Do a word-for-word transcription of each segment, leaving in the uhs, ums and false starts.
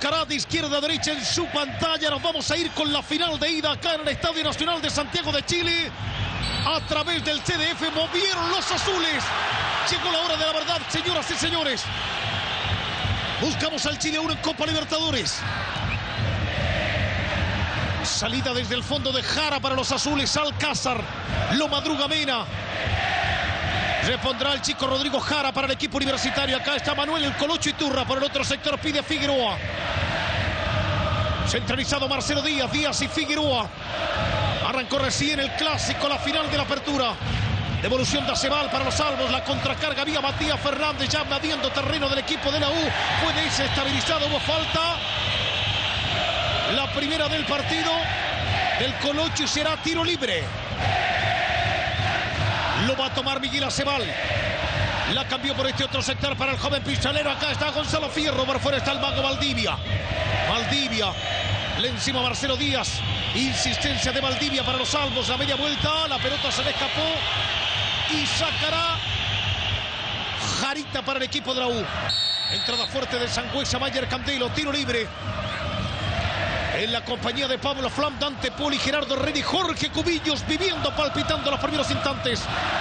buscará de izquierda a derecha en su pantalla. Nos vamos a ir con la final de ida acá en el Estadio Nacional de Santiago de Chile. A través del C D F movieron los azules. Llegó la hora de la verdad, señoras y señores. Buscamos al Chile uno en Copa Libertadores. Salida desde el fondo de Jara para los azules. Alcázar, lo madruga Mena. Repondrá el chico Rodrigo Jara para el equipo universitario. Acá está Manuel el Colocho Iturra. Por el otro sector pide Figueroa. Centralizado Marcelo Díaz. Díaz y Figueroa. Arrancó recién el clásico, la final de la apertura. Devolución de Acebal para los salvos. La contracarga vía Matías Fernández. Ya invadiendo terreno del equipo de la U. Fue desestabilizado. Hubo falta. La primera del partido del Colocho y será tiro libre. Lo va a tomar Miguel Acebal. La cambió por este otro sector para el joven pistolero. Acá está Gonzalo Fierro. Por fuera está el mago Valdivia. Valdivia. Le encima Marcelo Díaz. Insistencia de Valdivia para los salvos. La media vuelta. La pelota se le escapó. Y sacará Jarita para el equipo de la U. Entrada fuerte de Sangüesa. Mayer Candelo. Tiro libre. En la compañía de Pablo Flam, Dante Poli, Gerardo Herrera y Jorge Cubillos, viviendo, palpitando los primeros instantes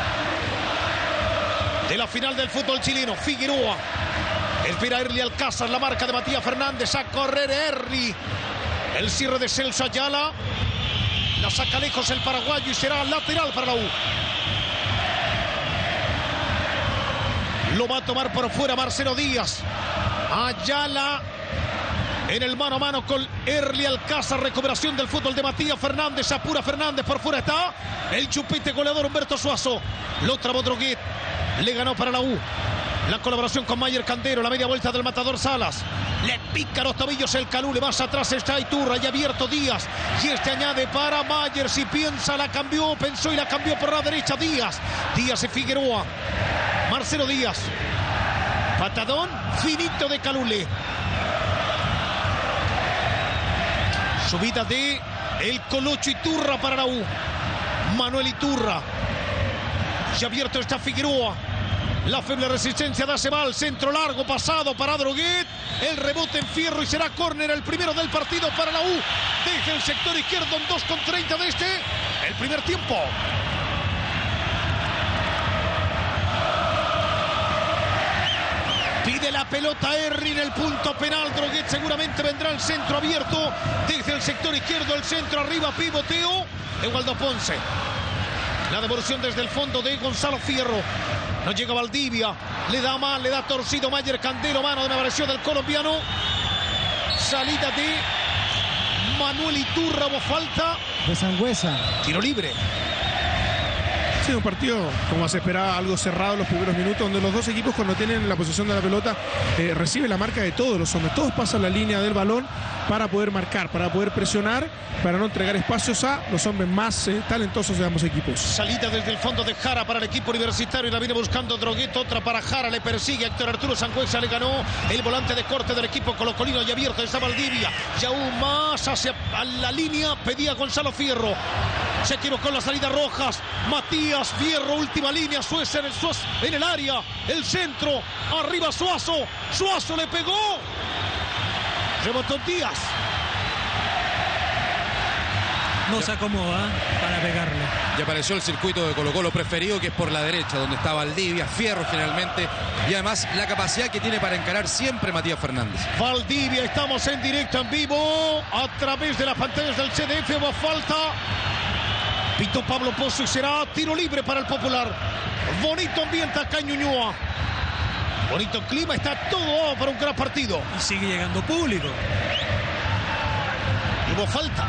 de la final del fútbol chileno. Figueroa espera a Erly Alcázar, la marca de Matías Fernández, a correr Erly. El cierre de Celso Ayala, la saca lejos el paraguayo y será lateral para la U. Lo va a tomar por fuera Marcelo Díaz. Ayala en el mano a mano con Erly Alcázar. Recuperación del fútbol de Matías Fernández. Apura Fernández. Por fuera está el chupete goleador Humberto Suazo. Lo trabó Droguet. Le ganó para la U. La colaboración con Mayer Candelo. La media vuelta del matador Salas. Le pica los tobillos el Calule. Más atrás está Iturra. Y abierto Díaz. Y este añade para Mayer. Si piensa, la cambió. Pensó y la cambió por la derecha Díaz. Díaz y Figueroa. Marcelo Díaz. Patadón finito de Calule. Subida de el Colocho Iturra para la U. Manuel Iturra. Ya abierto está Figueroa. La feble resistencia de Acebal. Centro largo pasado para Droguet. El rebote en Fierro y será córner, el primero del partido para la U. Desde el sector izquierdo en dos con treinta de este. El primer tiempo. Pide la pelota Erly en el punto penal. Droguet seguramente vendrá el centro abierto. Desde el sector izquierdo, el centro arriba, pivoteo de Waldo Ponce. La devolución desde el fondo de Gonzalo Fierro. No llega Valdivia. Le da mal, le da torcido Mayer Candelo. Mano de me pareció del colombiano. Salida de Manuel Iturra. Hubo falta de Sangüesa. Tiro libre. Sí, un partido, como se esperaba, algo cerrado en los primeros minutos, donde los dos equipos, cuando tienen la posesión de la pelota, eh, reciben la marca de todos los hombres. Todos pasan la línea del balón para poder marcar, para poder presionar, para no entregar espacios a los hombres más eh, talentosos de ambos equipos. Salida desde el fondo de Jara para el equipo universitario. Y la viene buscando Droguet. Otra para Jara. Le persigue Héctor Arturo Sangüesa. Le ganó el volante de corte del equipo colocolino. Y abierto está Valdivia. Y aún más hacia la línea. Pedía Gonzalo Fierro. Se equivocó en la salida Rojas. Matías Fierro, última línea. Suez en el, Suez en el área. El centro. Arriba Suazo. Suazo le pegó. Rebotó Díaz. No se acomoda para pegarle. Y apareció el circuito de Colo Colo preferido, que es por la derecha, donde está Valdivia, Fierro generalmente. Y además la capacidad que tiene para encarar siempre Matías Fernández. Valdivia, estamos en directo, en vivo, a través de las pantallas del C D F. Hubo falta. Pitó Pablo Pozo y será tiro libre para el Popular. Bonito ambiente acá en Ñuñoa. Bonito clima, está todo para un gran partido. Y sigue llegando público. Hubo falta.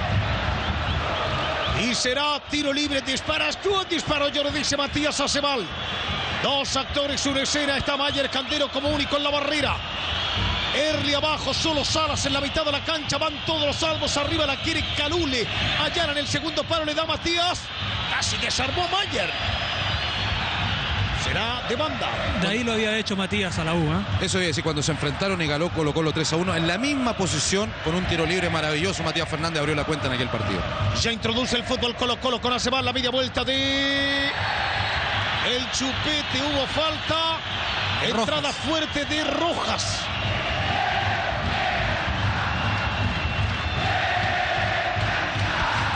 Y será tiro libre. Disparas tú, disparo yo, lo dice Matías Acebal. Dos actores, una escena. Está Mayer Candelo como único en la barrera. Erly abajo, solo Salas en la mitad de la cancha. Van todos los salvos. Arriba la quiere Calule. Allá en el segundo palo le da Matías. Casi desarmó Mayer. Será de banda. De ahí lo había hecho Matías a la U, ¿eh? Eso es decir, cuando se enfrentaron y ganó Colo Colo tres a uno, en la misma posición, con un tiro libre maravilloso, Matías Fernández abrió la cuenta en aquel partido. Ya introduce el fútbol Colo Colo con Acebal. La media vuelta de el chupete. Hubo falta. Entrada fuerte de Rojas.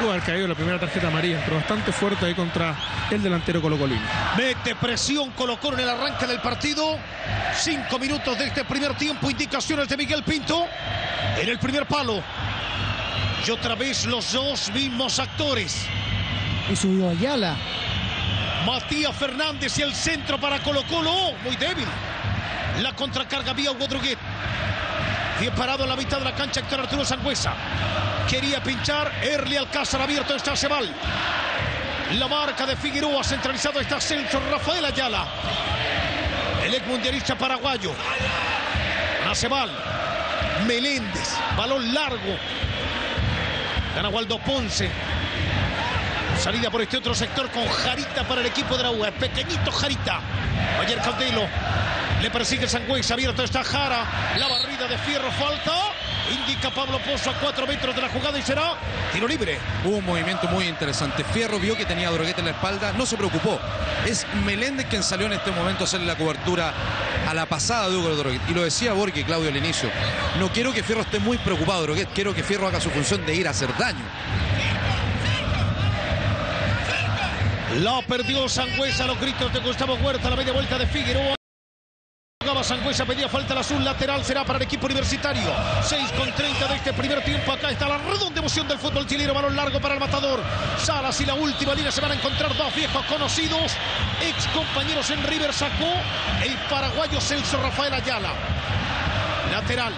pudo haber caído la primera tarjeta amarilla, pero bastante fuerte ahí contra el delantero colocolino. Mete presión Colo-Colo en el arranque del partido. Cinco minutos de este primer tiempo. Indicaciones de Miguel Pinto en el primer palo. Y otra vez los dos mismos actores. Y subió Ayala. Matías Fernández y el centro para Colo-Colo. Oh, muy débil. La contracarga vía Hugo Droguet. Bien parado en la mitad de la cancha Héctor Arturo Sangüesa. Quería pinchar. Erli Alcázar abierto. Está Cebal. La marca de Figueroa. Centralizado está Celso Rafael Ayala. El ex mundialista paraguayo. Cebal. Meléndez. Balón largo. Gana Waldo Ponce. Salida por este otro sector con Jarita para el equipo de la U. Pequeñito Jarita. Mayer Candelo. Le persigue Sangüesa. Abierto está Jara. La barrida de Fierro. Falta. Indica Pablo Pozo a cuatro metros de la jugada y será tiro libre. Hubo un movimiento muy interesante. Fierro vio que tenía a Droguet en la espalda. No se preocupó. Es Meléndez quien salió en este momento a hacerle la cobertura a la pasada de Hugo Droguet. Y lo decía Borghi, Claudio, al inicio. No quiero que Fierro esté muy preocupado, Droguet. Quiero que Fierro haga su función de ir a hacer daño. La perdió Sangüesa. Los gritos de Gustavo Huerta. La media vuelta de Figueroa. Sangüesa pedía falta al azul, lateral será para el equipo universitario. seis con treinta de este primer tiempo. Acá está la redonda emoción del fútbol chileno. Balón largo para el matador. Salas y la última línea se van a encontrar dos viejos conocidos. Ex compañeros en River. Sacó el paraguayo Celso Rafael Ayala. Lateral.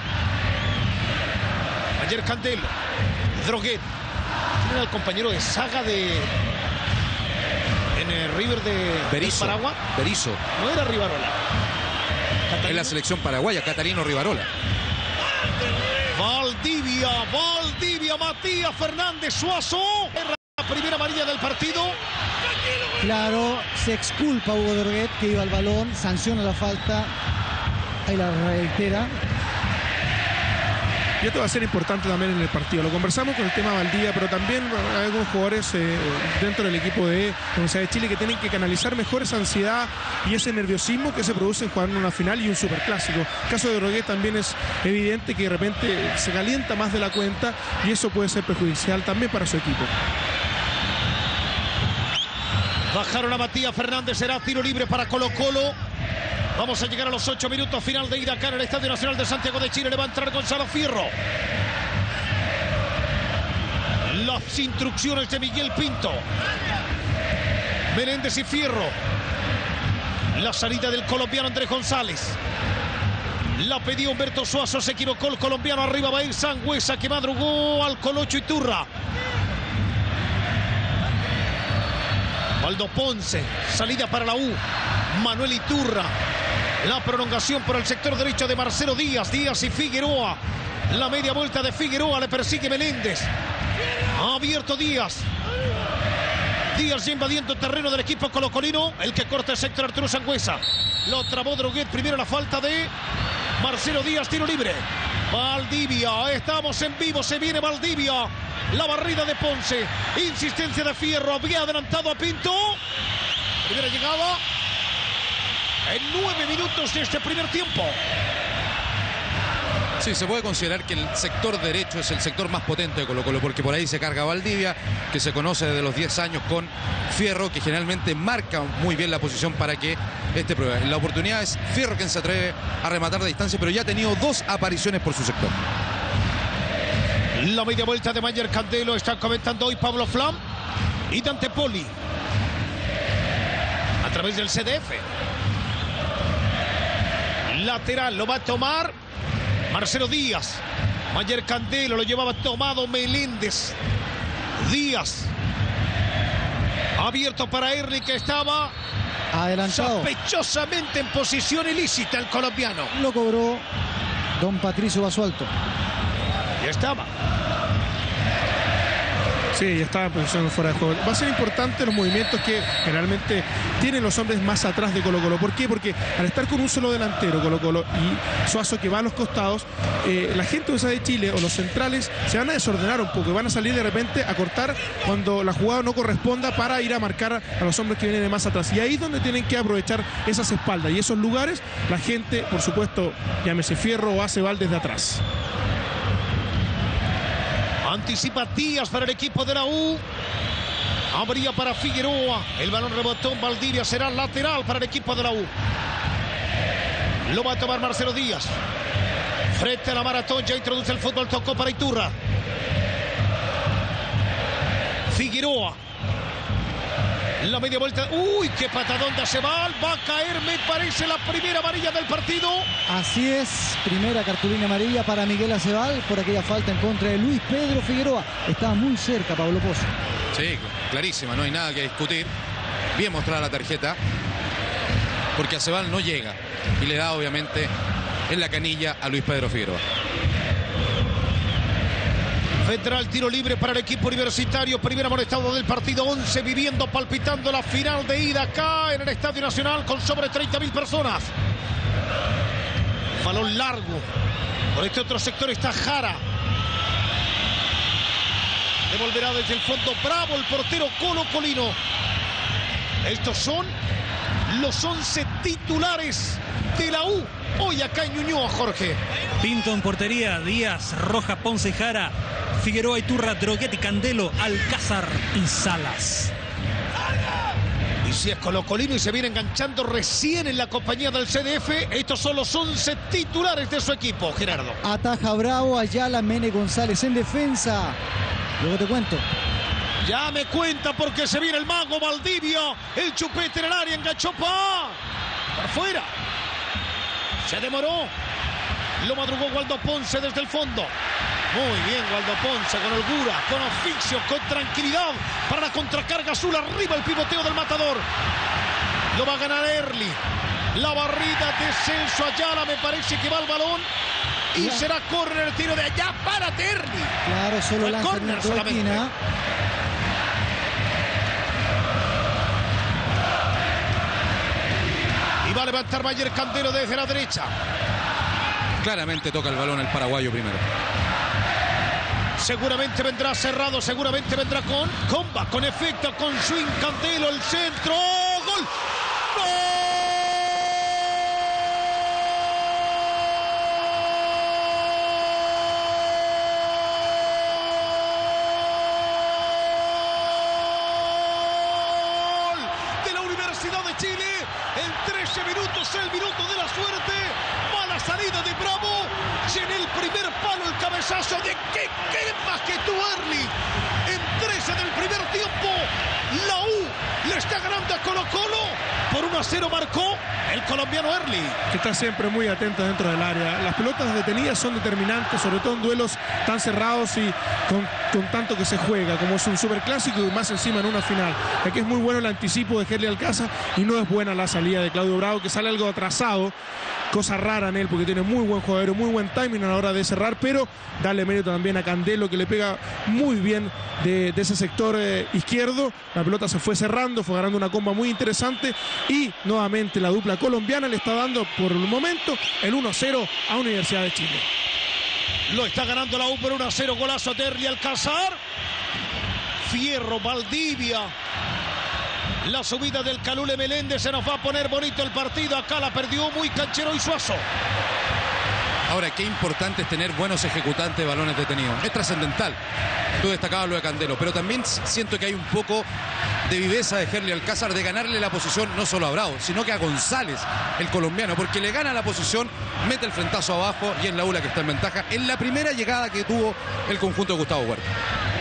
Mayer Candelo. Droguet. ¿Quién era el compañero de saga de... en el River de Berizzo. Paraguay? Berizzo. No era Rivarola. En la selección paraguaya, Catalino Rivarola. Valdivia, Valdivia, Matías Fernández Suazo. La primera amarilla del partido. Claro, se exculpa a Hugo Droguet, que iba al balón, sanciona la falta. Ahí la reitera. Y esto va a ser importante también en el partido. Lo conversamos con el tema Valdivia, pero también hay algunos jugadores eh, dentro del equipo de la Universidad de Chile que tienen que canalizar mejor esa ansiedad y ese nerviosismo que se produce en jugar una final y un superclásico. El caso de Droguet también es evidente que de repente se calienta más de la cuenta y eso puede ser perjudicial también para su equipo. Bajaron a Matías Fernández, será tiro libre para Colo-Colo. Vamos a llegar a los ocho minutos final de ida acá en el Estadio Nacional de Santiago de Chile. Le va a entrar Gonzalo Fierro. Las instrucciones de Miguel Pinto. Meléndez y Fierro. La salida del colombiano Andrés González. La pidió Humberto Suazo, se equivocó el colombiano. Arriba va a ir Sangüesa, que madrugó al Colocho Iturra. Waldo Ponce, salida para la U. Manuel Iturra. La prolongación por el sector derecho de Marcelo Díaz. Díaz y Figueroa. La media vuelta de Figueroa. Le persigue Meléndez. Ha abierto Díaz. Díaz ya invadiendo el terreno del equipo colocolino. El que corta el sector Arturo Sangüesa. Lo trabó Droguet. Primero la falta de Marcelo Díaz. Tiro libre. Valdivia. Estamos en vivo. Se viene Valdivia. La barrida de Ponce. Insistencia de Fierro. Había adelantado a Pinto. Primera llegada. En nueve minutos de este primer tiempo. Sí, se puede considerar que el sector derecho es el sector más potente de Colo-Colo, porque por ahí se carga Valdivia, que se conoce desde los diez años con Fierro, que generalmente marca muy bien la posición para que este pruebe. La oportunidad es Fierro quien se atreve a rematar de distancia, pero ya ha tenido dos apariciones por su sector. La media vuelta de Mayer Candelo. Están comentando hoy Pablo Flam y Dante Poli a través del C D F. Lateral, lo va a tomar Marcelo Díaz. Mayer Candelo lo llevaba tomado Meléndez. Díaz. Abierto para Erli, que estaba adelantado. Sospechosamente en posición ilícita el colombiano. Lo cobró don Patricio Basualto. Ya estaba. Sí, ya estaba en posición fuera de juego. Va a ser importante los movimientos que generalmente tienen los hombres más atrás de Colo-Colo. ¿Por qué? Porque al estar con un solo delantero, Colo-Colo, y Suazo que va a los costados, eh, la gente de Chile o los centrales se van a desordenar un poco. Van a salir de repente a cortar cuando la jugada no corresponda para ir a marcar a los hombres que vienen de más atrás. Y ahí es donde tienen que aprovechar esas espaldas. Y esos lugares, la gente, por supuesto, llámese Fierro o hace Val desde atrás. Anticipa Díaz para el equipo de la U. Abría para Figueroa. El balón rebotó en Valdivia. Será lateral para el equipo de la U. Lo va a tomar Marcelo Díaz. Frente a la maratón. Ya introduce el fútbol. Tocó para Iturra. Figueroa. La media vuelta. Uy, qué patadón de Aceval. Va a caer, me parece, la primera amarilla del partido. Así es, primera cartulina amarilla para Miguel Aceval por aquella falta en contra de Luis Pedro Figueroa. Estaba muy cerca Pablo Pozo. Sí, clarísima, no hay nada que discutir. Bien mostrada la tarjeta, porque Aceval no llega y le da obviamente en la canilla a Luis Pedro Figueroa. Vendrá el tiro libre para el equipo universitario. Primer amonestado del partido. once viviendo, palpitando la final de ida acá en el Estadio Nacional con sobre treinta mil personas. Balón largo. Por este otro sector está Jara. Devolverá desde el fondo Bravo, el portero colocolino. Estos son los once titulares de la U. Hoy acá en Ñuñoa, Jorge. Pinto en portería, Díaz, Roja, Ponce y Jara, Figueroa, Iturra, Droguet y Candelo, Alcázar y Salas. Y si es colocolino y se viene enganchando recién en la compañía del C D F, estos son los once titulares de su equipo, Gerardo. Ataja Bravo, Ayala, Mene González en defensa. Luego te cuento. Ya me cuenta porque se viene el mago Valdivia. El chupete en el área, enganchó pa. Para afuera. Se demoró. Lo madrugó Waldo Ponce desde el fondo. Muy bien Waldo Ponce, con holgura, con oficio, con tranquilidad. Para la contracarga azul, arriba el pivoteo del matador. Lo va a ganar Early. La barrida de Celso Ayala, me parece que va al balón. Y ya será córner el tiro de allá. ¡Párate, Early! Claro, solo lanza en la esquina. Y va a levantar Mayer Candelo desde la derecha. Claramente toca el balón el paraguayo primero. Seguramente vendrá cerrado, seguramente vendrá con comba, con efecto, con swing Candelo, el centro. ¡Gol! ¡Gol! De la Universidad de Chile. En trece minutos, el minuto de la suerte. Mala salida de Bravo. Y en el primer palo el cabezazo de que qué más que tú, Early. En trece del primer tiempo, la U le está ganando a Colo Colo. Por uno a cero marcó el colombiano Early. Que está siempre muy atento dentro del área. Las pelotas detenidas son determinantes, sobre todo en duelos tan cerrados y con, con tanto que se juega, como es un superclásico y más encima en una final. Aquí es muy bueno el anticipo de Herli Alcázar y no es buena la salida de Claudio Bravo, que sale algo atrasado. Cosa rara en él porque tiene muy buen jugador, muy buen timing a la hora de cerrar, pero darle mérito también a Candelo, que le pega muy bien de, de ese sector eh, izquierdo. La pelota se fue cerrando, fue ganando una comba muy interesante y nuevamente la dupla colombiana le está dando por el momento el uno a cero a Universidad de Chile. Lo está ganando la U por uno a cero, golazo de Herli Alcázar. Fierro, Valdivia. La subida del Calule Meléndez, se nos va a poner bonito el partido. Acá la perdió muy Canchero y Suazo. Ahora, qué importante es tener buenos ejecutantes de balones detenidos. Es trascendental. Tú destacabas lo de Candelo, pero también siento que hay un poco de viveza de Herli Alcázar de ganarle la posición no solo a Bravo, sino que a González, el colombiano, porque le gana la posición, mete el frentazo abajo y es la U la que está en ventaja en la primera llegada que tuvo el conjunto de Gustavo Huerta.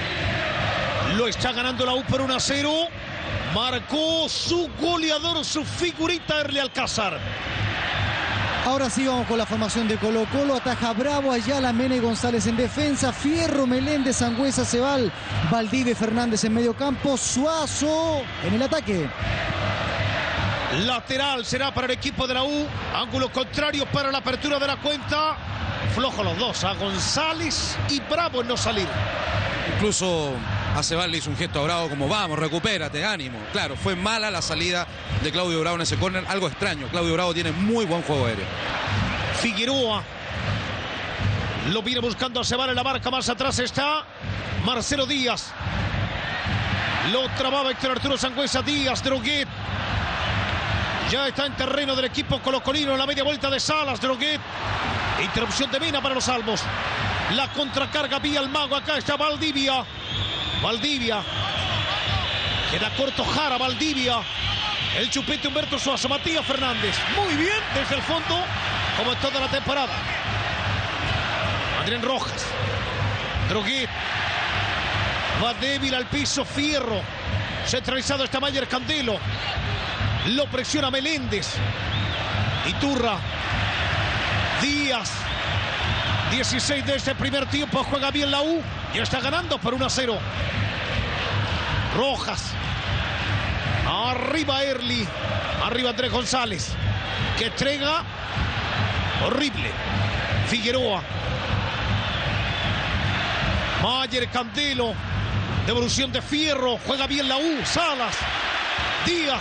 Lo está ganando la U por uno a cero. Marcó su goleador, su figurita Herli Alcázar. Ahora sí vamos con la formación de Colo Colo. Ataja Bravo, Ayala, Mene González en defensa. Fierro, Meléndez, Sangüesa, Cebal, Valdivia, Fernández en medio campo. Suazo en el ataque. Lateral será para el equipo de la U. Ángulo contrario para la apertura de la cuenta. Flojo los dos, a González y Bravo en no salir. Incluso a Cebal le hizo un gesto a Bravo como vamos, recupérate, ánimo. Claro, fue mala la salida de Claudio Bravo en ese córner, algo extraño. Claudio Bravo tiene muy buen juego aéreo. Figueroa lo viene buscando a Cebal en la marca, más atrás está Marcelo Díaz. Lo trababa Héctor Arturo Sangüesa, Díaz, Droguet. Ya está en terreno del equipo colocolino en la media vuelta de Salas, Droguet. Interrupción de Mena para los Albos. La contracarga vía el mago. Acá está Valdivia. Valdivia. Queda corto Jara. Valdivia. El chupete Humberto Suazo. Matías Fernández. Muy bien desde el fondo, como en toda la temporada. Adrián Rojas. Droguet. Va débil al piso Fierro. Centralizado está Mayer Candelo. Lo presiona Meléndez. Iturra. Díaz. dieciséis de este primer tiempo. Juega bien la U. Ya está ganando por uno a cero. Rojas. Arriba Early. Arriba Andrés González. Que entrega. Horrible. Figueroa. Mayer Candelo. Devolución de Fierro. Juega bien la U. Salas. Díaz.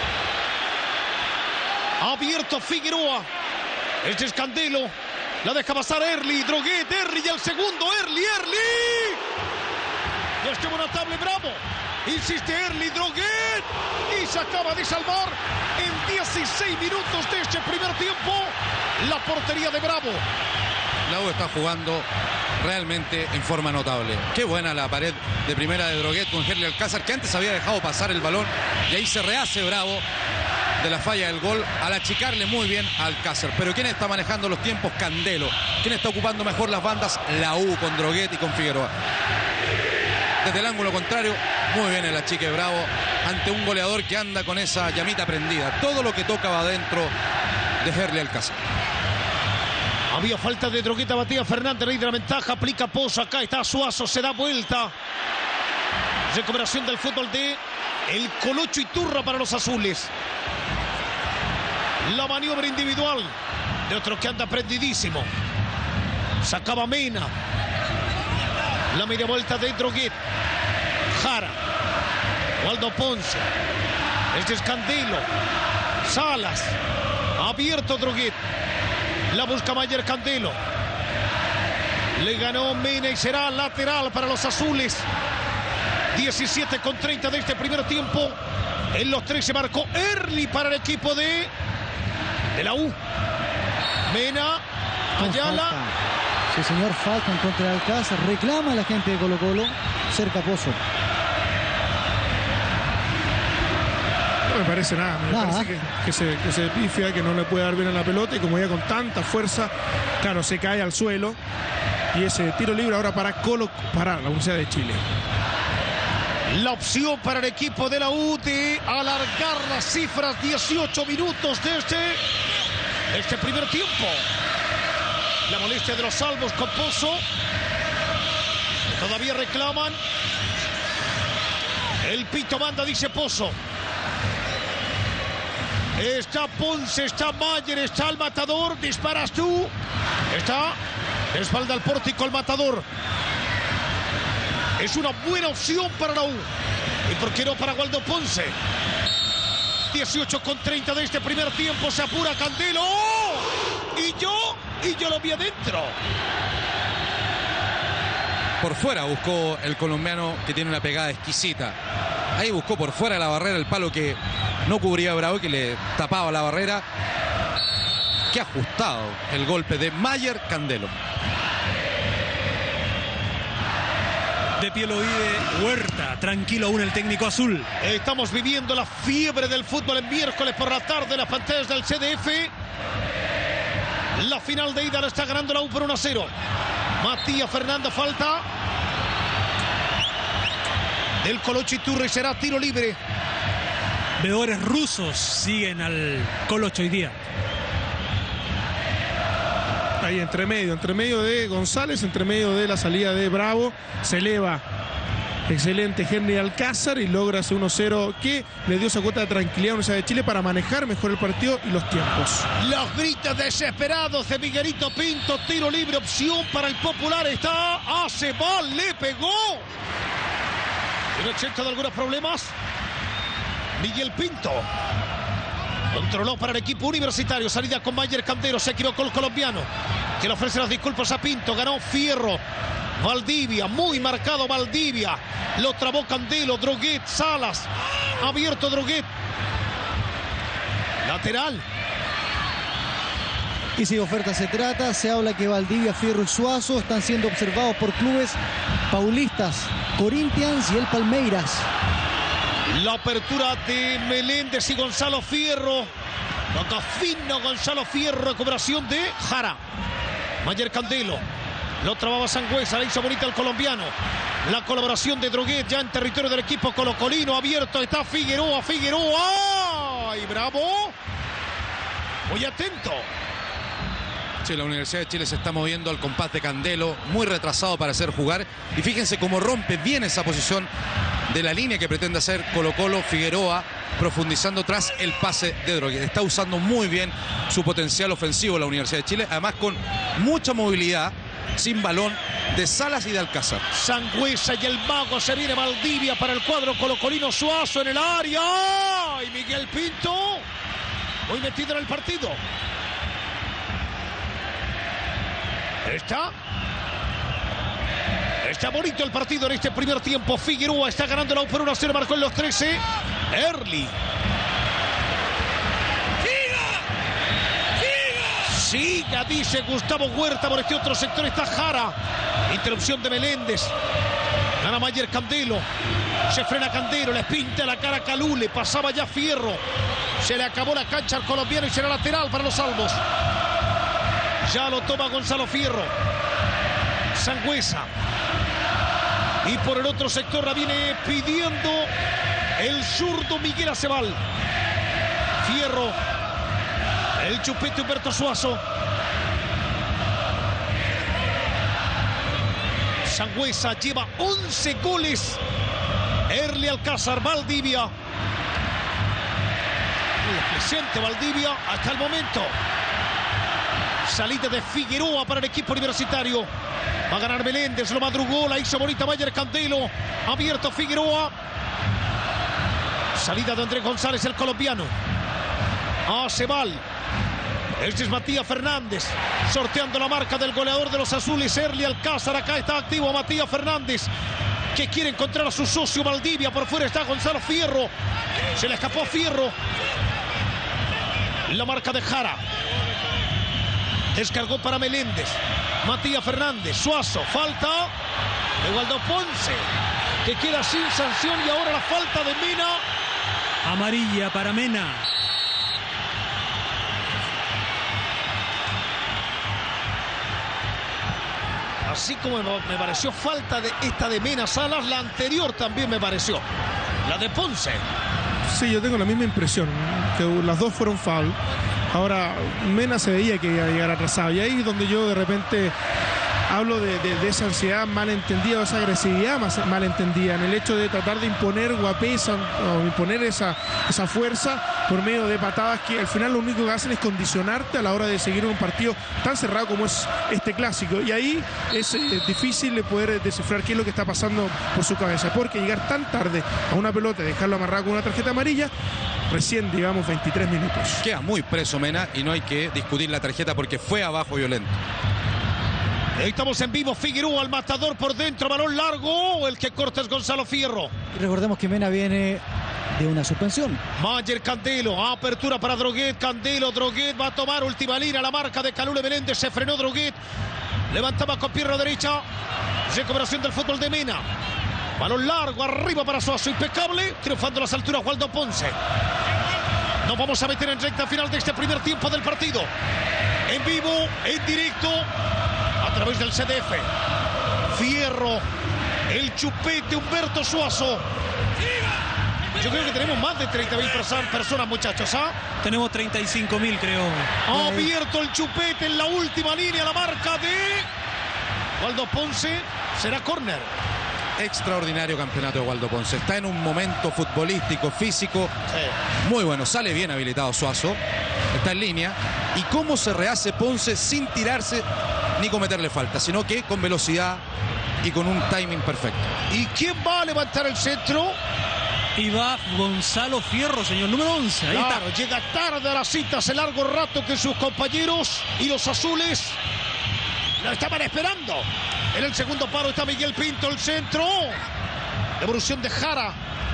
Abierto Figueroa. Este es Candelo. La deja pasar Early. Droguet. Early y el segundo. Early. Early. Ya estuvo notable Bravo. Insiste Early. Droguet. Y se acaba de salvar en dieciséis minutos de este primer tiempo la portería de Bravo. La U está jugando realmente en forma notable. Qué buena la pared de primera de Droguet con Herli Alcázar, que antes había dejado pasar el balón, y ahí se rehace Bravo de la falla del gol al achicarle muy bien a Alcázar. Pero ¿quién está manejando los tiempos? Candelo. ¿Quién está ocupando mejor las bandas? La U, con Droguet y con Figueroa. Desde el ángulo contrario, muy bien el achique Bravo ante un goleador que anda con esa llamita prendida. Todo lo que toca va adentro de Herli Alcázar. Había falta de Droguet a Matías Fernández. Rey de la ventaja. Aplica Pozo. Acá está Suazo. Se da vuelta. Recuperación del fútbol de el Colocho Iturra para los azules. La maniobra individual de otro que anda prendidísimo. Sacaba Mena. La media vuelta de Droguet. Jara. Waldo Ponce. Este es Candelo. Salas. Abierto Droguet. La busca Mayer Candelo. Le ganó Mena y será lateral para los azules. diecisiete con treinta de este primer tiempo. En los tres se marcó Early para el equipo de, de la U. Mena. Ayala. Sí, señor, falta en contra de Alcázar. Reclama la gente de Colo Colo. Cerca Pozo. No me parece nada. Me nada. parece que, que, se, que se pifia, que no le puede dar bien a la pelota. Y como ya con tanta fuerza, claro, se cae al suelo. Y ese tiro libre ahora para Colo, para la Universidad de Chile. La opción para el equipo de la U de alargar las cifras. dieciocho minutos de este, de este primer tiempo. La molestia de los salvos con Pozo. Todavía reclaman. El pito manda, dice Pozo. Está Ponce, está Mayer, está el matador. Disparas tú. Está de espalda al pórtico el matador. Es una buena opción para la U. ¿Y por qué no para Waldo Ponce? dieciocho con treinta de este primer tiempo. Se apura Candelo. Y yo, y yo lo vi adentro. Por fuera buscó el colombiano, que tiene una pegada exquisita. Ahí buscó por fuera de la barrera el palo que no cubría Bravo, que le tapaba la barrera. Qué ajustado el golpe de Mayer Candelo. De pie lo vive Huerta, tranquilo aún el técnico azul. Estamos viviendo la fiebre del fútbol en miércoles por la tarde en las pantallas del C D F. La final de ida la está ganando la U por uno a cero. Matías Fernández, falta del Colocho Iturra y será tiro libre. Veedores rusos siguen al Colocho hoy día. Ahí entre medio, entre medio de González, entre medio de la salida de Bravo, se eleva excelente Herli Alcázar y logra ese uno cero que le dio esa cuota de tranquilidad a la Universidad de Chile para manejar mejor el partido y los tiempos. Los gritos desesperados de Miguelito Pinto, tiro libre, opción para el Popular, está, hace mal, le pegó. Tiene ochenta de algunos problemas. Miguel Pinto. Controló para el equipo universitario. Salida con Mayer Candelo. Se equivocó el colombiano, que le ofrece las disculpas a Pinto. Ganó Fierro. Valdivia. Muy marcado Valdivia. Lo trabó Candelo. Droguet. Salas. Abierto Droguet. Lateral. Y si de oferta se trata, se habla que Valdivia, Fierro y Suazo están siendo observados por clubes paulistas, Corinthians y el Palmeiras. La apertura de Meléndez y Gonzalo Fierro. Toca fino Gonzalo Fierro, recuperación de Jara. Mayer Candelo. Lo trababa Sangüesa, la hizo bonita el colombiano. La colaboración de Droguet ya en territorio del equipo colocolino. Abierto está Figueroa, Figueroa. ¡Ay, bravo! Muy atento. Sí, la Universidad de Chile se está moviendo al compás de Candelo, muy retrasado para hacer jugar. Y fíjense cómo rompe bien esa posición de la línea que pretende hacer Colo-Colo. Figueroa profundizando tras el pase de Droguet. Está usando muy bien su potencial ofensivo la Universidad de Chile, además con mucha movilidad, sin balón, de Salas y de Alcázar. Sangüesa y el mago, se viene Valdivia para el cuadro colocolino. Suazo en el área. Y Miguel Pinto, muy metido en el partido. Está. Está bonito el partido en este primer tiempo. Figueroa está ganando la U por uno a cero, marcó en los trece. Early. Siga, dice Gustavo Huerta. Por este otro sector está Jara. Interrupción de Meléndez. Gana Mayer Candelo. Se frena Candelo. Les pinta la cara a Calule. Pasaba ya Fierro. Se le acabó la cancha al colombiano y será lateral para los Albos. Ya lo toma Gonzalo Fierro. Sangüesa. Y por el otro sector la viene pidiendo el zurdo Miguel Acebal. Fierro. El chupete Humberto Suazo. Sangüesa lleva once goles. Erli Alcázar, Valdivia. Muy presente Valdivia hasta el momento. Salida de Figueroa para el equipo universitario. Va a ganar Meléndez, lo madrugó, la hizo bonita Mayer Candelo. Abierto Figueroa. Salida de Andrés González, el colombiano. Acebal. Este es Matías Fernández. Sorteando la marca del goleador de los azules, Erli Alcázar. Acá está activo Matías Fernández, que quiere encontrar a su socio Valdivia. Por fuera está Gonzalo Fierro. Se le escapó Fierro. La marca de Jara. Descargó para Meléndez. Matías Fernández. Suazo. Falta de Waldo Ponce, que queda sin sanción. Y ahora la falta de Mena. Amarilla para Mena. Así como me pareció falta de esta de Mena Salas, la anterior también me pareció. La de Ponce. Sí, yo tengo la misma impresión, que las dos fueron foul. Ahora, Mena se veía que iba a llegar atrasado. Y ahí es donde yo de repente hablo de, de, de esa ansiedad malentendida, o esa agresividad más malentendida, en el hecho de tratar de imponer guapesa o imponer esa, esa fuerza por medio de patadas que al final lo único que hacen es condicionarte a la hora de seguir un partido tan cerrado como es este clásico. Y ahí es eh, difícil de poder descifrar qué es lo que está pasando por su cabeza, porque llegar tan tarde a una pelota y dejarlo amarrado con una tarjeta amarilla, recién digamos veintitrés minutos. Queda muy preso Mena y no hay que discutir la tarjeta porque fue abajo violento. Estamos en vivo. Figueroa al matador por dentro, balón largo. El que corta es Gonzalo Fierro. Y recordemos que Mena viene de una suspensión. Mayer Candelo, apertura para Droguet. Candelo, Droguet va a tomar última línea. La marca de Calule Meléndez. Se frenó Droguet. Levantaba con pierna derecha. Recuperación del fútbol de Mena. Balón largo arriba para Suazo. Impecable. Triunfando las alturas Waldo Ponce. Nos vamos a meter en recta final de este primer tiempo del partido. En vivo, en directo, a través del C D F. Fierro, el chupete Humberto Suazo. Yo creo que tenemos más de treinta mil personas, muchachos, ¿ah? Tenemos treinta y cinco mil, creo. Ha abierto el chupete en la última línea, la marca de Waldo Ponce. Será córner. Extraordinario campeonato de Waldo Ponce. Está en un momento futbolístico, físico, sí, muy bueno. Sale bien habilitado Suazo. Está en línea. Y cómo se rehace Ponce sin tirarse ni cometerle falta, sino que con velocidad y con un timing perfecto. ¿Y quién va a levantar el centro? Y va Gonzalo Fierro, señor, número once. Ahí claro, está. Llega tarde a la cita, hace largo rato que sus compañeros y los azules lo estaban esperando. En el segundo paro está Miguel Pinto, el centro. Devolución de Jara.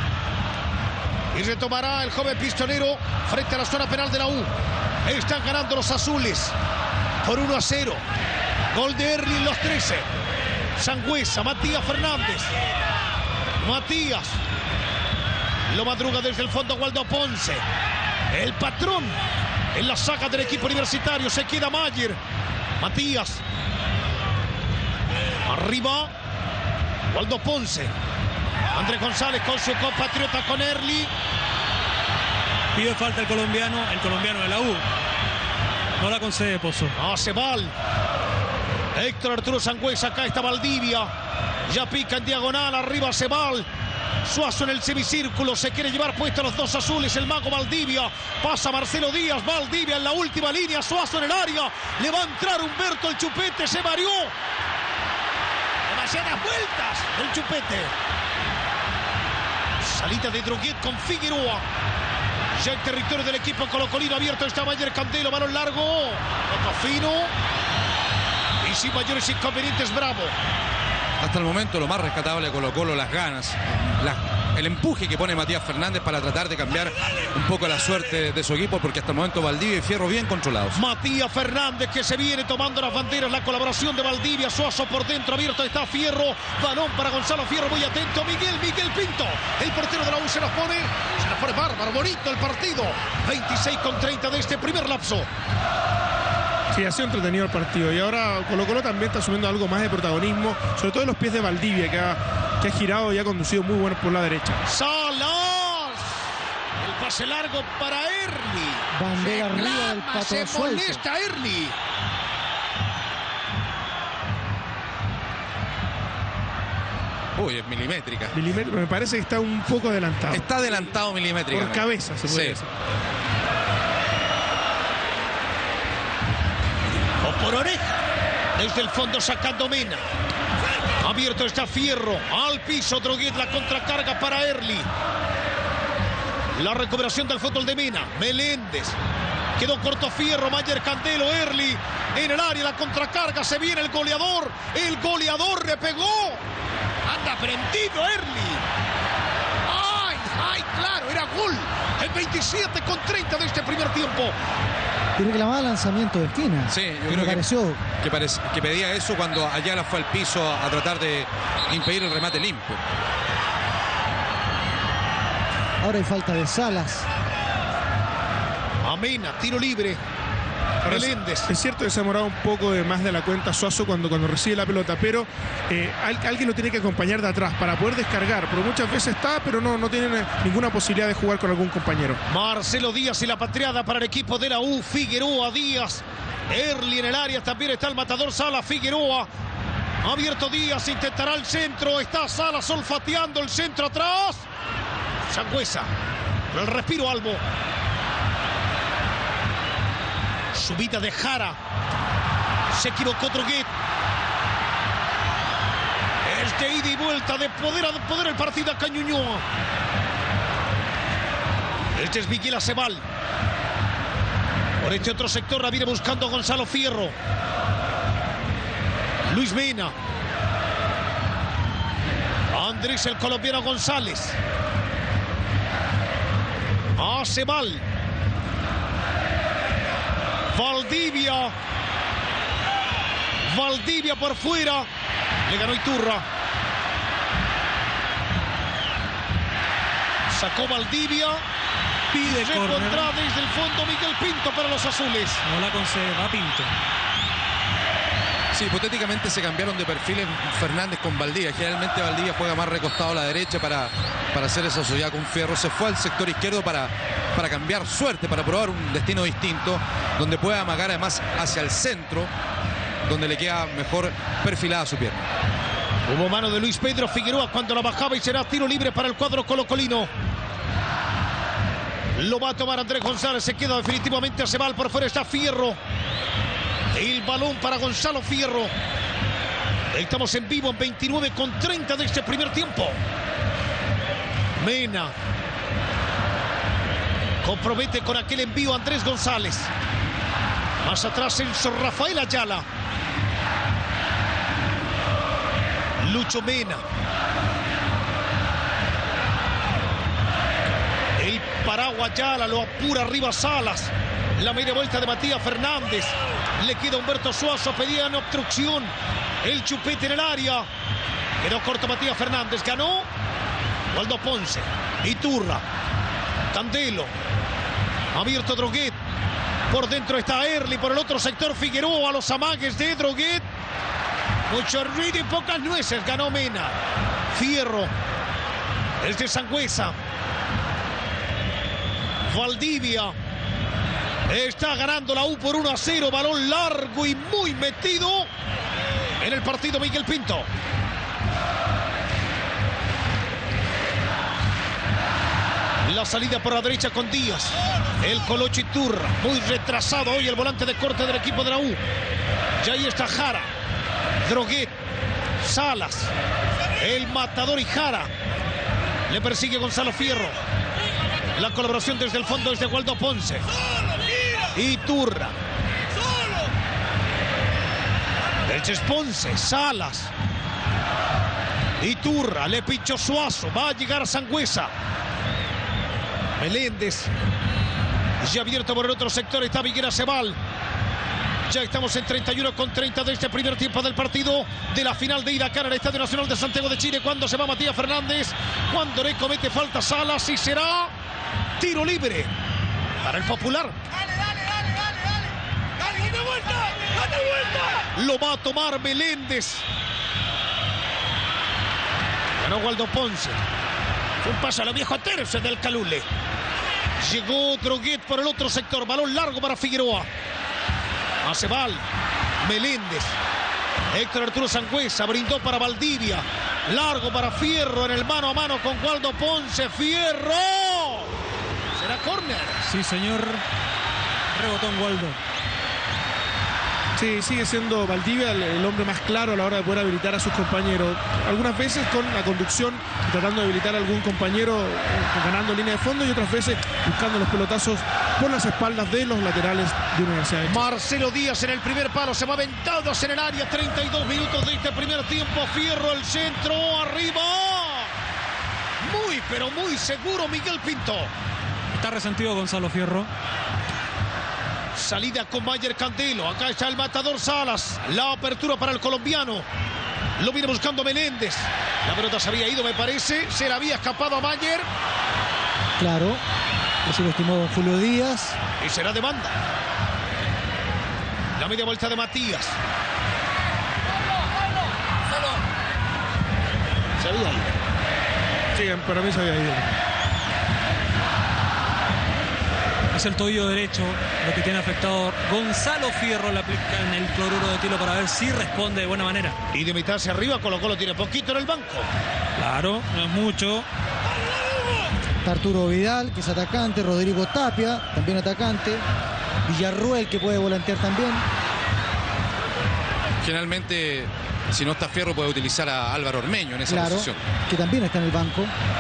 Y retomará el joven pistonero frente a la zona penal de la U. Están ganando los azules. por uno a cero. Gol de Early en los trece. Sangüesa, Matías Fernández. Matías. Lo madruga desde el fondo Waldo Ponce. El patrón en la saga del equipo universitario. Se queda Mayer. Matías. Arriba. Waldo Ponce. Andrés González con su compatriota, con Early. Pide falta el colombiano, el colombiano de la U. No la concede Pozo. No, Cebal. Héctor Arturo Sangüesa, acá está Valdivia. Ya pica en diagonal, arriba Cebal. Suazo en el semicírculo, se quiere llevar puesto a los dos azules, el mago Valdivia. Pasa Marcelo Díaz, Valdivia en la última línea, Suazo en el área. Le va a entrar Humberto el Chupete, se varió. Demasiadas vueltas el Chupete. Salida de Droguet con Figueroa. Ya en territorio del equipo colocolino abierto está Mayer Candelo, balón largo. Otro fino. Y sin mayores inconvenientes, Bravo. Hasta el momento lo más rescatable de Colo-Colo, las ganas, la, el empuje que pone Matías Fernández para tratar de cambiar un poco la suerte de su equipo, porque hasta el momento Valdivia y Fierro bien controlados. Matías Fernández que se viene tomando las banderas, la colaboración de Valdivia, Suazo por dentro, abierto está Fierro, balón para Gonzalo Fierro, muy atento, Miguel, Miguel Pinto, el portero de la U se nos pone, se nos pone bárbaro, bonito el partido, veintiséis con treinta de este primer lapso. Sí, ha sido entretenido el partido y ahora Colo-Colo también está asumiendo algo más de protagonismo, sobre todo en los pies de Valdivia, que ha, que ha girado y ha conducido muy bueno por la derecha. ¡Salas! El pase largo para Early. Bandera arriba del Pato Se Suelto. molesta Early. Uy, es milimétrica. Milimet- me parece que está un poco adelantado. Está adelantado milimétricamente. Por cabeza, se puede Sí. decir. O por oreja. Desde el fondo sacando Mena. Abierto está Fierro. Al piso Droguet, la contracarga para Early. La recuperación del fútbol de Mena. Meléndez. Quedó corto Fierro, Mayer Candelo, Early. En el área, la contracarga. Se viene el goleador. El goleador le pegó. Anda prendido Early. ¡Ay, ay, claro! Era gol. El veintisiete con treinta de este primer tiempo. Y reclamaba lanzamiento de esquina. Sí, yo Me creo que, pareció. que, parece, que pedía eso cuando Ayala fue al piso a, a tratar de impedir el remate limpio. Ahora hay falta de Salas. Amena, tiro libre. Ahora, Meléndez. es cierto que se ha demorado un poco de más de la cuenta Suazo cuando, cuando recibe la pelota, pero eh, al- alguien lo tiene que acompañar de atrás para poder descargar, porque muchas veces está, pero no, no tiene ninguna posibilidad de jugar con algún compañero. Marcelo Díaz y la patriada para el equipo de la U. Figueroa, Díaz. Early en el área. También está el matador Sala. Figueroa. Abierto Díaz. Intentará el centro. Está Sala olfateando el centro atrás. Sangüesa. Con el respiro Albo. Subida de Jara. Se equivocó Droguet. Es de ida y vuelta de poder a poder el partido a Cañuñoa. Este es Miguel Acebal. Por este otro sector la viene buscando Gonzalo Fierro. Luis Mena. Andrés el colombiano González. Acebal. Valdivia. Valdivia por fuera. Le ganó Iturra. Sacó Valdivia. Pide Se córner. encontraba desde el fondo Miguel Pinto para los azules. No la concede, va Pinto. Sí, hipotéticamente se cambiaron de perfiles Fernández con Valdivia. Generalmente Valdivia juega más recostado a la derecha para, para hacer esa sociedad con Fierro. Se fue al sector izquierdo para, para cambiar suerte, para probar un destino distinto, donde pueda amagar además hacia el centro, donde le queda mejor perfilada su pierna. Hubo mano de Luis Pedro Figueroa cuando la bajaba y será tiro libre para el cuadro colocolino. Lo va a tomar Andrés González, se queda definitivamente a Cebal, por fuera está Fierro. El balón para Gonzalo Fierro. Estamos en vivo en veintinueve con treinta de este primer tiempo. Mena. Compromete con aquel envío Andrés González. Más atrás Enzo Rafael Ayala. Lucho Mena. El paraguas Ayala lo apura arriba Salas. La media vuelta de Matías Fernández. Le queda Humberto Suazo, pedían obstrucción. El chupete en el área. Quedó corto Matías Fernández. Ganó Waldo Ponce. Iturra. Candelo. Abierto Droguet. Por dentro está Early. Por el otro sector Figueroa. A los amagues de Droguet. Mucho ruido y pocas nueces. Ganó Mena. Fierro. Desde Sangüesa. Valdivia. Está ganando la U por uno a cero. Balón largo y muy metido en el partido Miguel Pinto. La salida por la derecha con Díaz. El Colocho Iturra. Muy retrasado hoy el volante de corte del equipo de la U. Y ahí está Jara. Droguet. Salas. El matador y Jara. Le persigue Gonzalo Fierro. La colaboración desde el fondo es de Waldo Ponce. Iturra. Elches Ponce. Salas. Iturra. Le pichó Suazo. Va a llegar a Sangüesa. Meléndez. Ya abierto por el otro sector está Viguera Cebal. Ya estamos en treinta y uno con treinta de este primer tiempo del partido de la final de ida acá en el Estadio Nacional de Santiago de Chile. Cuando se va Matías Fernández, cuando le comete falta Salas y será tiro libre para el Popular. Dale, dale, dale, dale, dale. Dale, date vuelta, date vuelta. Lo va a tomar Meléndez. Ganó Waldo Ponce. Un paso a lo viejo tercio del Calule. Llegó Droguet por el otro sector. Balón largo para Figueroa. Acebal. Meléndez. Héctor Arturo Sangüesa brindó para Valdivia. Largo para Fierro en el mano a mano con Waldo Ponce. Fierro. ¿Será córner? Sí, señor. Rebotón Waldo. Sí, sigue siendo Valdivia el, el hombre más claro a la hora de poder habilitar a sus compañeros. Algunas veces con la conducción, tratando de habilitar a algún compañero, eh, ganando línea de fondo, y otras veces buscando los pelotazos por las espaldas de los laterales de Universidad de Chile. Marcelo Díaz en el primer palo. Se va aventados en el área. treinta y dos minutos de este primer tiempo. Fierro el centro. Arriba. Muy, pero muy seguro Miguel Pinto. Está resentido Gonzalo Fierro. Salida con Mayer Candelo. Acá está el matador Salas. La apertura para el colombiano. Lo viene buscando Meléndez. La pelota se había ido, me parece. Se le había escapado a Mayer. Claro. Así lo estimó don Julio Díaz. Y será de banda. La media vuelta de Matías. Se había ido. Sí, para mí se había ido. Es el tobillo derecho lo que tiene afectado. Gonzalo Fierro le aplica en el cloruro de tilo para ver si responde de buena manera. Y de mitad hacia arriba, Colo Colo tiene poquito en el banco. Claro, no es mucho. Está Arturo Vidal, que es atacante. Rodrigo Tapia, también atacante. Villarruel, que puede volantear también. Generalmente, si no está Fierro, puede utilizar a Álvaro Ormeño en esa Claro, posición. que también está en el banco.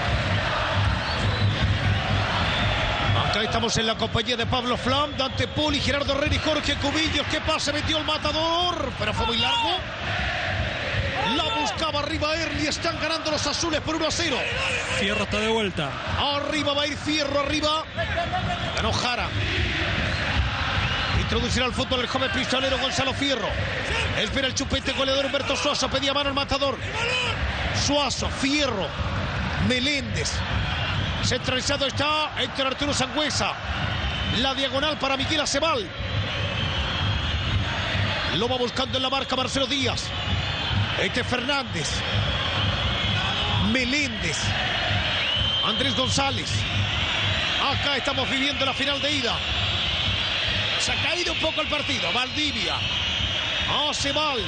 Acá estamos en la compañía de Pablo Flam, Dante Poli, Gerardo Herrera y Jorge Cubillos. ¿Qué pase metió el matador? Pero fue muy largo. La buscaba arriba Early. Están ganando los azules por uno a cero. Fierro está de vuelta. Arriba va a ir Fierro, arriba. Ganó Jara. Introducirá al fútbol el joven pistolero Gonzalo Fierro. Espera el chupete goleador Humberto Suazo. Pedía mano el matador. Suazo, Fierro, Meléndez. Centralizado está Héctor Arturo Sangüesa. La diagonal para Miguel Acebal. Lo va buscando en la marca Marcelo Díaz. Este Fernández. Meléndez. Andrés González. Acá estamos viviendo la final de ida. Se ha caído un poco el partido. Valdivia. Acebal.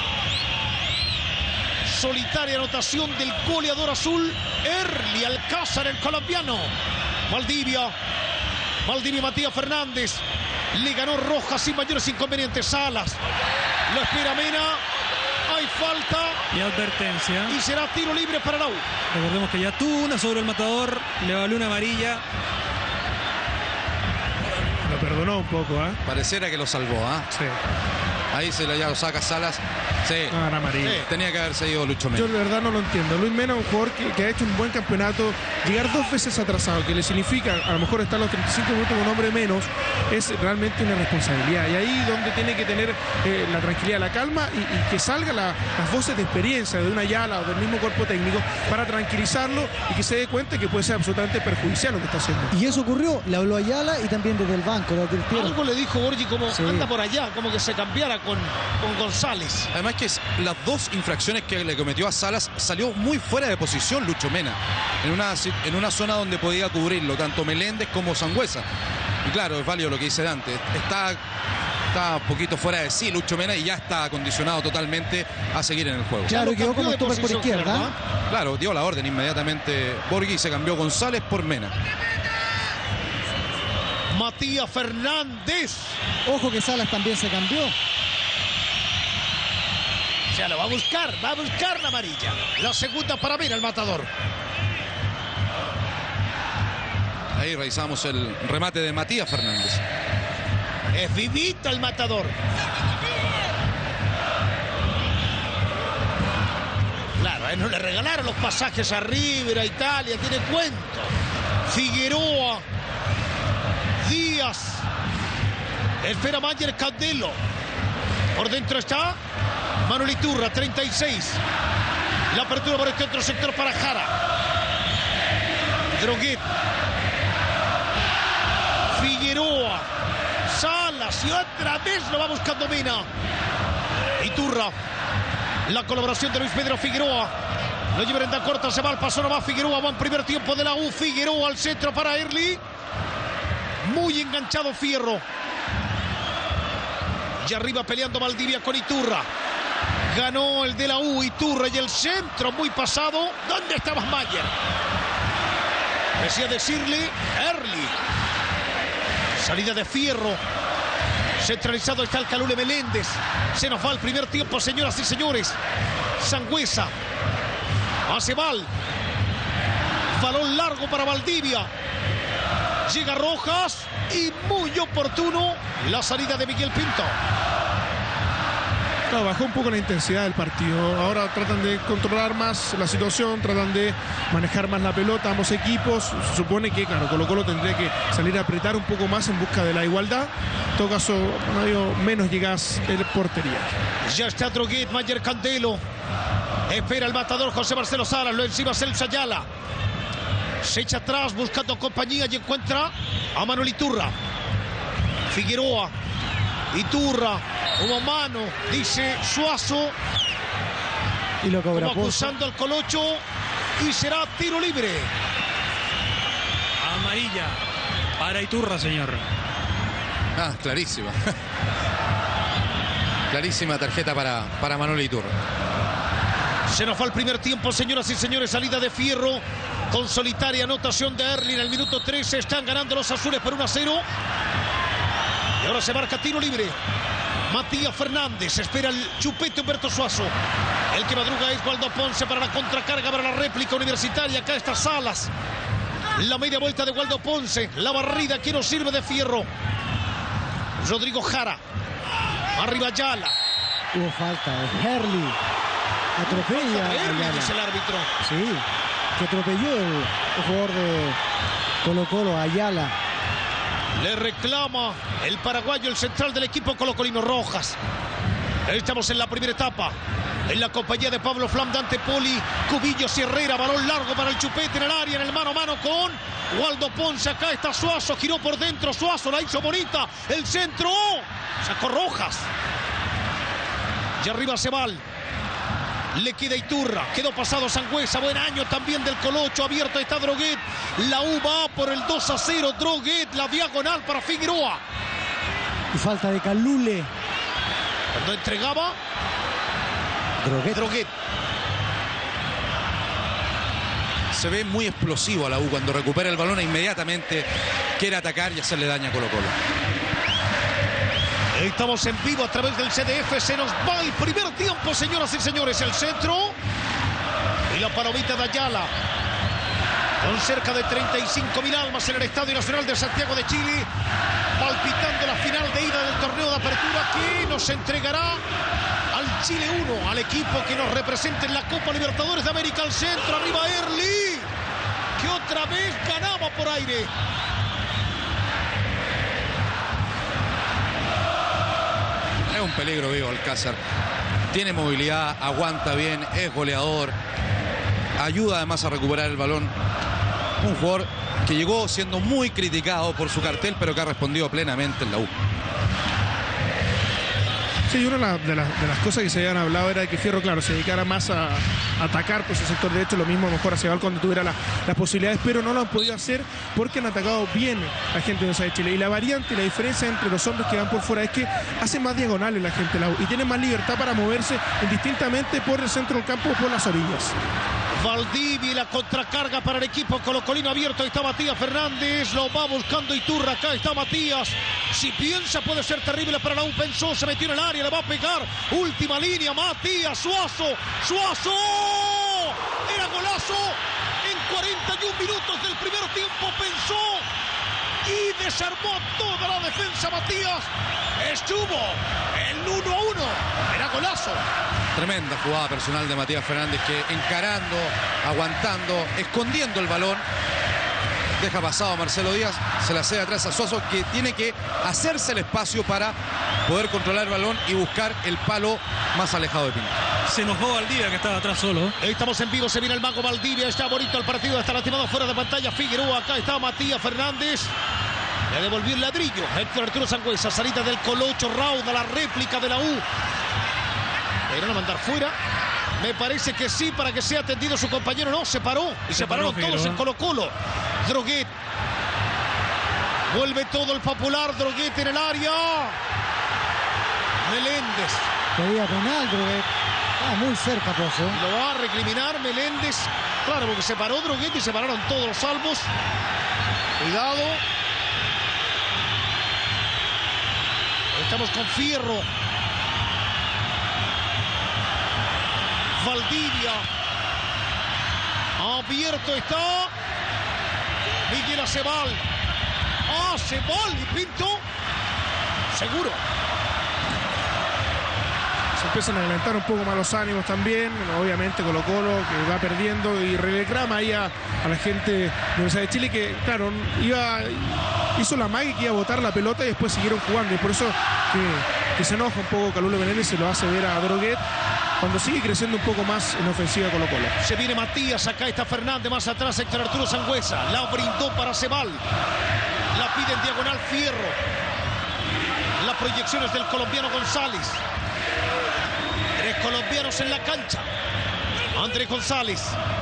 Solitaria anotación del goleador azul Early Alcázar, el colombiano. Valdivia. Valdivia Matías Fernández. Le ganó Rojas sin mayores inconvenientes. Salas. Lo espera Mena. Hay falta. Y advertencia. Y será tiro libre para la U. Recordemos que ya tuvo una sobre el matador. Le valió una amarilla. Lo perdonó un poco, ¿eh? Pareciera que lo salvó, ¿ah? Sí. Ahí se lo, ya lo saca Salas. Sí. No, era amarilla. Sí. Tenía que haberse ido Lucho Mena. Yo de verdad no lo entiendo. Luis Mena es un jugador que, que ha hecho un buen campeonato. Llegar dos veces atrasado, que le significa a lo mejor estar los treinta y cinco minutos con un hombre menos, es realmente una responsabilidad. Y ahí donde tiene que tener eh, la tranquilidad, la calma y, y que salgan la, las voces de experiencia de una Ayala o del mismo cuerpo técnico para tranquilizarlo y que se dé cuenta que puede ser absolutamente perjudicial lo que está haciendo. Y eso ocurrió, le habló Ayala y también desde el banco lo advirtieron. Algo le dijo Borgi como Sí. anda por allá, como que se cambiara con, con González. Además que es- las dos infracciones que le cometió a Salas salió muy fuera de posición Lucho Mena, en una, si- en una zona donde podía cubrirlo tanto Meléndez como Sangüesa. Y claro, es válido lo que dice Dante, está, está un poquito fuera de sí Lucho Mena y ya está acondicionado totalmente a seguir en el juego. Claro, lo quedó cambió como de stopper por posición, izquierda. ¿verdad? Claro, dio la orden inmediatamente Borghi y se cambió González por Mena. Matías Fernández. Ojo que Salas también se cambió. O sea, lo va a buscar, va a buscar la amarilla. La segunda para Mena, el matador. Ahí revisamos el remate de Matías Fernández. Es vivito el matador. Claro, a él no le regalaron los pasajes a River, a Italia, tiene cuento. Figueroa, Díaz, espera Mayer Candelo. Por dentro está Manuel Iturra, treinta y seis. La apertura por este otro sector para Jara. Droguet. Figueroa. Salas y otra vez lo va buscando Mena. Iturra. La colaboración de Luis Pedro Figueroa. Lo lleva en da corta, se va al paso, no va Figueroa. Va en primer tiempo de la U. Figueroa al centro para Early. Muy enganchado Fierro. Y arriba peleando Valdivia con Iturra. Ganó el de la U, Iturra, y el centro muy pasado. ¿Dónde estaba Mayer? Decía decirle Early. Salida de Fierro. Centralizado está el Calule Meléndez. Se nos va el primer tiempo, señoras y señores. Sangüesa. Hace mal. Balón largo para Valdivia. Llega Rojas. Y muy oportuno la salida de Miguel Pinto. Claro, bajó un poco la intensidad del partido. Ahora tratan de controlar más la situación, tratan de manejar más la pelota ambos equipos. Se supone que, claro, Colo Colo tendría que salir a apretar un poco más en busca de la igualdad. En todo caso, no ha habido menos llegadas en portería. Ya está Droguet, Mayer Candelo. Espera el matador José Marcelo Salas. Lo encima Celso Ayala. Se echa atrás buscando compañía y encuentra a Manuel Iturra. Figueroa. Iturra. Hubo mano, dice Suazo. Y lo cobra Como Pozo. acusando al Colocho. Y será tiro libre. Amarilla para Iturra, señor. Ah, clarísima. Clarísima tarjeta para, para Manuel Iturra. Se nos va el primer tiempo, señoras y señores. Salida de Fierro con solitaria anotación de Early en el minuto trece. Están ganando los azules por uno a cero. Y ahora se marca tiro libre. Matías Fernández. Espera el chupete Humberto Suazo. El que madruga es Waldo Ponce para la contracarga, para la réplica universitaria. Acá está Salas. La media vuelta de Waldo Ponce. La barrida que nos sirve de Fierro. Rodrigo Jara. Arriba Ayala. Hubo falta de Herli. Atropella a Early, Ayala. dice el árbitro. Sí, que atropelló el, el jugador de Colo Colo, Ayala. Le reclama el paraguayo, el central del equipo colocolino, Rojas. Estamos en la primera etapa. En la compañía de Pablo Flam, Dante Poli, Cubillos y Herrera. Balón largo para el chupete en el área, en el mano a mano con Waldo Ponce. Acá está Suazo, giró por dentro. Suazo la hizo bonita. El centro. Sacó Rojas. Y arriba Cebal. Le queda Iturra, quedó pasado Sangüesa, buen año también del Colocho, abierto está Droguet, la U va por el dos a cero, Droguet, la diagonal para Figueroa. Y falta de Calule. Cuando entregaba, Droguet. Droguet. Se ve muy explosivo a la U cuando recupera el balón e inmediatamente quiere atacar y hacerle daño a Colo Colo. Estamos en vivo a través del C D F, se nos va el primer tiempo, señoras y señores, el centro y la palomita de Ayala. Con cerca de treinta y cinco mil almas en el Estadio Nacional de Santiago de Chile, palpitando la final de ida del torneo de apertura que nos entregará al al Chile uno, al equipo que nos representa en la Copa Libertadores de América. Al centro, arriba Early, que otra vez ganaba por aire. Es un peligro vivo Alcázar. Tiene movilidad, aguanta bien, es goleador. Ayuda además a recuperar el balón. Un jugador que llegó siendo muy criticado por su cartel, pero que ha respondido plenamente en la U. Sí, una de, la, de, la, de las cosas que se habían hablado era de que Fierro, claro, se dedicara más a, a atacar pues, el sector derecho, lo mismo a lo mejor hacia Val cuando tuviera la, las posibilidades, pero no lo han podido hacer porque han atacado bien a gente de Universidad de Chile. Y la variante, la diferencia entre los hombres que van por fuera es que hacen más diagonales la gente de la U y tienen más libertad para moverse indistintamente por el centro del campo o por las orillas. Valdivia y la contracarga para el equipo colocolino abierto. Ahí está Matías Fernández, lo va buscando Iturra. Acá está Matías. Si piensa puede ser terrible para la U. Pensó, se metió en el área, le va a pegar. Última línea, Matías, Suazo, Suazo. Era golazo en cuarenta y un minutos del primer tiempo. Pensó y desarmó toda la defensa Matías. Estuvo el uno a uno. Era golazo. Tremenda jugada personal de Matías Fernández, que encarando, aguantando, escondiendo el balón, deja pasado a Marcelo Díaz, se la cede atrás a Suazo, que tiene que hacerse el espacio para poder controlar el balón y buscar el palo más alejado de Pinto. Se enojó Valdivia, que estaba atrás solo. Estamos en vivo, se viene el mago Valdivia, está bonito el partido, está lastimado fuera de pantalla Figueroa. Acá está Matías Fernández. Le devolvió el ladrillo Héctor Arturo Sangüesa, salida del Colocho Rauda, la réplica de la U. ¿Le irán a mandar fuera? Me parece que sí, para que sea atendido su compañero. No, se paró. Y se, se pararon paró, todos en Colo-Colo. Droguet. Vuelve todo el popular. Droguet en el área. Meléndez. Pedía penal, Droguet. Ah, muy cerca, Pozo. Lo va a recriminar Meléndez. Claro, porque se paró Droguet y se pararon todos los salvos. Cuidado. Estamos con Fierro. Valdivia. Abierto está. Miguel Acebal. Acebal y Pinto. Seguro. Se empiezan a adelantar un poco más los ánimos también. Obviamente Colo-Colo, que va perdiendo, y reclama ahí a, a la gente de Universidad de Chile, que claro, iba, hizo la magia que iba a botar la pelota y después siguieron jugando. Y por eso que, que se enoja un poco Calulo Menéndez, se lo hace ver a Droguet cuando sigue creciendo un poco más en ofensiva Colo-Colo. Se viene Matías, acá está Fernández, más atrás Héctor Arturo Sangüesa. La brindó para Cebal. La pide en diagonal Fierro. Las proyecciones del colombiano González. Tres colombianos en la cancha. Andrés González.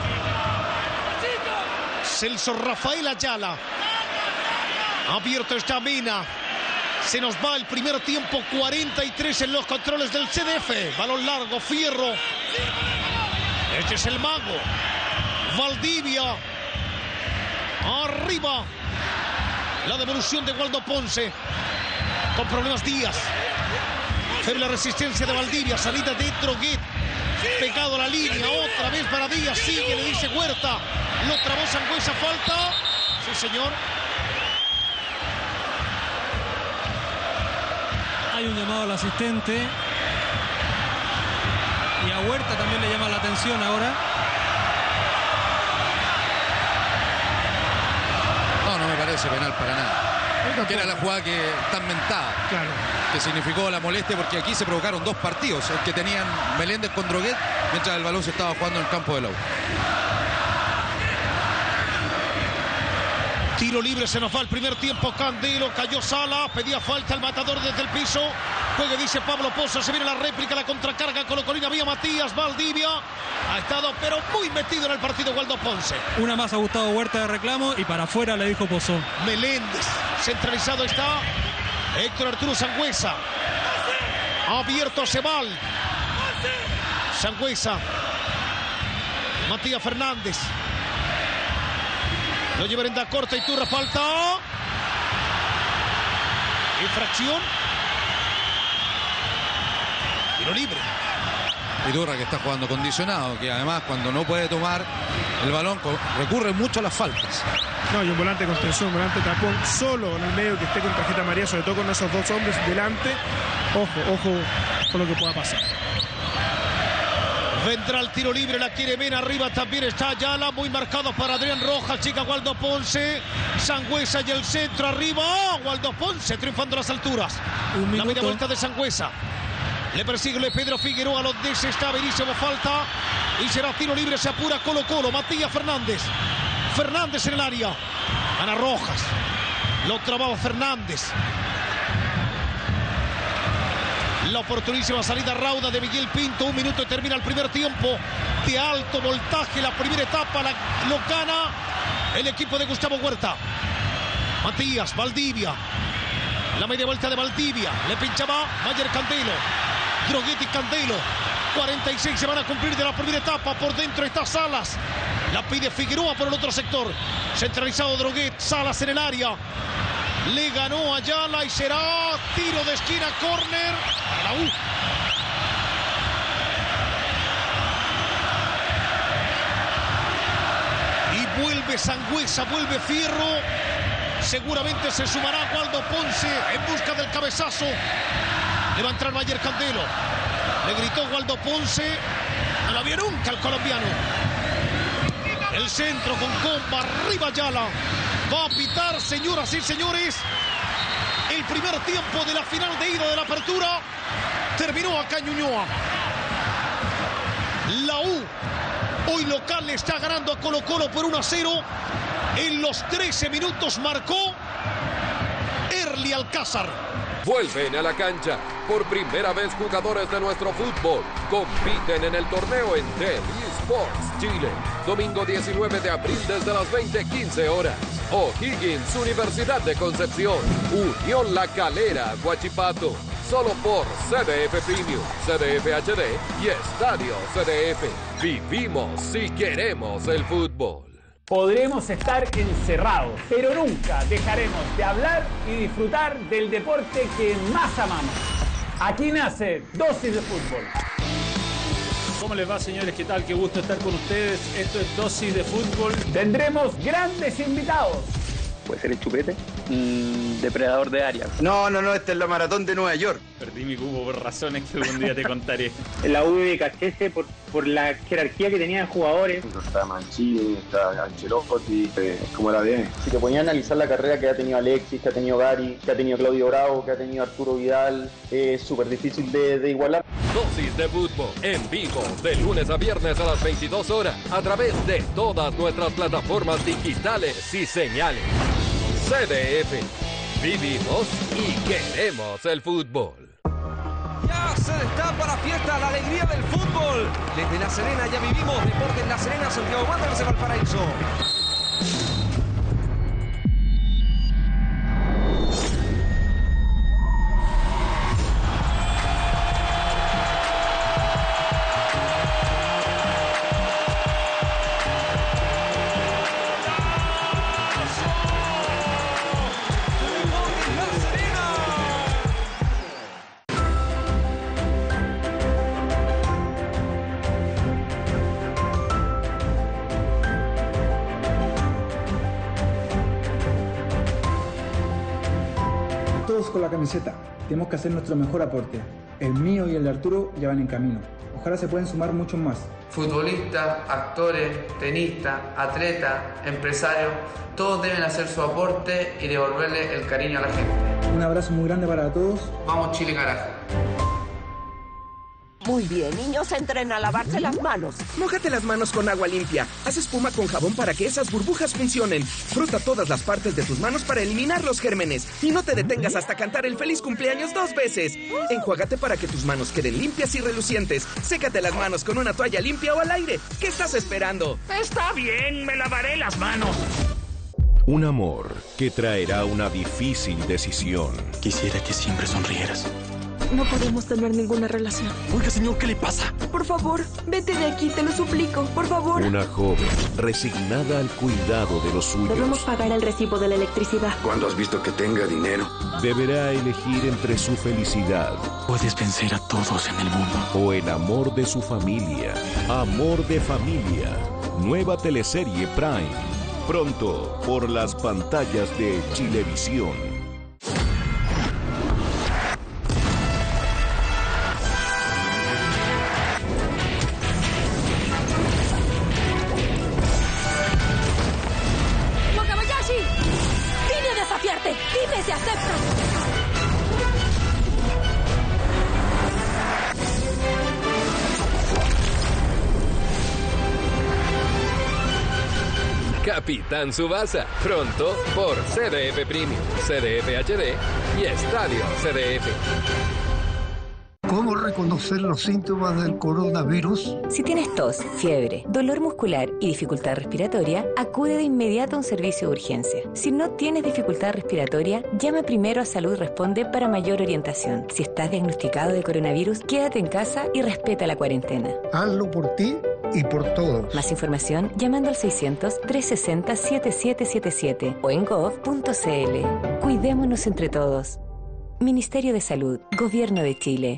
Celso Rafael Ayala. Abierto está Mina. Se nos va el primer tiempo, cuarenta y tres en los controles del C D F. Balón largo, Fierro. Este es el mago. Valdivia. Arriba. La devolución de Waldo Ponce. Con problemas Díaz. Pero la resistencia de Valdivia. Salida de Droguet. Pegado a la línea. Otra vez para Díaz. Sigue, le dice Huerta. Lo trabó Sangüesa. Falta. Sí, señor. Hay un llamado al asistente. Y a Huerta también le llama la atención ahora. No, no me parece penal para nada. Que era la jugada que tan mentada. Claro. Que significó la molestia, porque aquí se provocaron dos partidos. El que tenían Meléndez con Droguet, mientras el balón se estaba jugando en el campo de la U. Tiro libre, se nos va el primer tiempo. Candelo, cayó Sala, pedía falta el matador desde el piso. Juegue, dice Pablo Pozo, se viene la réplica, la contracarga Colo-Colina vía Matías. Valdivia ha estado pero muy metido en el partido Waldo Ponce. Una más a Gustavo Huerta de reclamo y para afuera le dijo Pozo. Meléndez, centralizado está Héctor Arturo Sangüesa. Abierto a Cebal. Sangüesa. Matías Fernández. Lo lleva en da corta, Iturra, falta. Infracción. Tiro libre. Iturra, que está jugando condicionado, que además cuando no puede tomar el balón recurre mucho a las faltas. No, y un volante con tensión, un volante tapón solo en el medio, que esté con tarjeta amarilla, sobre todo con esos dos hombres delante. Ojo, ojo con lo que pueda pasar. Vendrá el tiro libre, la quiere bien arriba, también está Ayala, muy marcado para Adrián Rojas, llega Waldo Ponce, Sangüesa y el centro arriba, Waldo Ponce triunfando a las alturas. Un La media minuto. vuelta de Sangüesa. Le persigue Pedro Figueroa, lo desestabiliza, falta y será tiro libre, se apura Colo Colo, Matías Fernández. Fernández en el área, Ana Rojas, lo trababa Fernández. La oportunísima salida rauda de Miguel Pinto. Un minuto y termina el primer tiempo de alto voltaje. La primera etapa la, lo gana el equipo de Gustavo Huerta. Matías, Valdivia. La media vuelta de Valdivia. Le pinchaba Mayer Candelo. Droguetti Candelo. cuarenta y seis se van a cumplir de la primera etapa. Por dentro está Salas. La pide Figueroa por el otro sector. Centralizado Droguetti. Salas en el área. Le ganó Ayala y será tiro de esquina, córner a la U. Y vuelve Sangüesa, vuelve Fierro. Seguramente se sumará Waldo Ponce en busca del cabezazo. Le va a entrar Mayer Candelo. Le gritó Waldo Ponce. No la vio nunca el colombiano. El centro con comba, arriba Ayala. Va a pitar, señoras y señores, el primer tiempo de la final de ida de la apertura. Terminó acá en Ñuñoa. La U, hoy local, le está ganando a Colo Colo por uno a cero. En los trece minutos marcó Erly Alcázar. Vuelven a la cancha. Por primera vez jugadores de nuestro fútbol compiten en el torneo en Tel Sports Chile. Domingo diecinueve de abril desde las veinte quince horas. O'Higgins, Universidad de Concepción. Unión La Calera, Huachipato. Solo por C D F Premium, C D F H D y Estadio C D F. Vivimos si queremos el fútbol. Podremos estar encerrados, pero nunca dejaremos de hablar y disfrutar del deporte que más amamos. Aquí nace Dosis de Fútbol. ¿Cómo les va, señores? ¿Qué tal? Qué gusto estar con ustedes. Esto es Dosis de Fútbol. Tendremos grandes invitados. ¿Puede ser el Chupete? Mm, depredador de área. No, no, no, esta es la maratón de Nueva York. Perdí mi cubo por razones que algún día te contaré. La U de Cachese por, por la jerarquía que tenían jugadores. Está Mancini, está Ancelotti, eh, como la de. Si te ponías a analizar la carrera que ha tenido Alexis, que ha tenido Gary, que ha tenido Claudio Bravo, que ha tenido Arturo Vidal, es eh, súper difícil de, de igualar. Dosis de Fútbol en vivo de lunes a viernes a las veintidós horas a través de todas nuestras plataformas digitales y señales. C D F. Vivimos y queremos el fútbol. Ya se destapa la fiesta, la alegría del fútbol. Desde La Serena ya vivimos deporte en La Serena, Santiago Wanderers de Valparaíso. Con la camiseta, tenemos que hacer nuestro mejor aporte. El mío y el de Arturo ya van en camino. Ojalá se puedan sumar muchos más. Futbolistas, actores, tenistas, atletas, empresarios, todos deben hacer su aporte y devolverle el cariño a la gente. Un abrazo muy grande para todos. Vamos Chile, carajo. Muy bien, niños, entren a lavarse las manos. Mójate las manos con agua limpia. Haz espuma con jabón para que esas burbujas funcionen. Frota todas las partes de tus manos para eliminar los gérmenes. Y no te detengas hasta cantar el feliz cumpleaños dos veces. Enjuágate para que tus manos queden limpias y relucientes. Sécate las manos con una toalla limpia o al aire. ¿Qué estás esperando? Está bien, me lavaré las manos. Un amor que traerá una difícil decisión. Quisiera que siempre sonrieras. No podemos tener ninguna relación. Oiga, señor, ¿qué le pasa? Por favor, vete de aquí, te lo suplico, por favor. Una joven resignada al cuidado de los suyos. Debemos pagar el recibo de la electricidad. ¿Cuándo has visto que tenga dinero? Deberá elegir entre su felicidad. Puedes vencer a todos en el mundo. O el amor de su familia. Amor de familia. Nueva teleserie Prime. Pronto por las pantallas de Chilevisión. se acepta. Capitán Tsubasa, pronto por C D F Premium, C D F H D y Estadio C D F. ¿Cómo reconocer los síntomas del coronavirus? Si tienes tos, fiebre, dolor muscular y dificultad respiratoria, acude de inmediato a un servicio de urgencia. Si no tienes dificultad respiratoria, llama primero a Salud Responde para mayor orientación. Si estás diagnosticado de coronavirus, quédate en casa y respeta la cuarentena. Hazlo por ti y por todos. Más información llamando al seiscientos, trescientos sesenta, setenta y siete setenta y siete o en gov punto cl. Cuidémonos entre todos. Ministerio de Salud, Gobierno de Chile.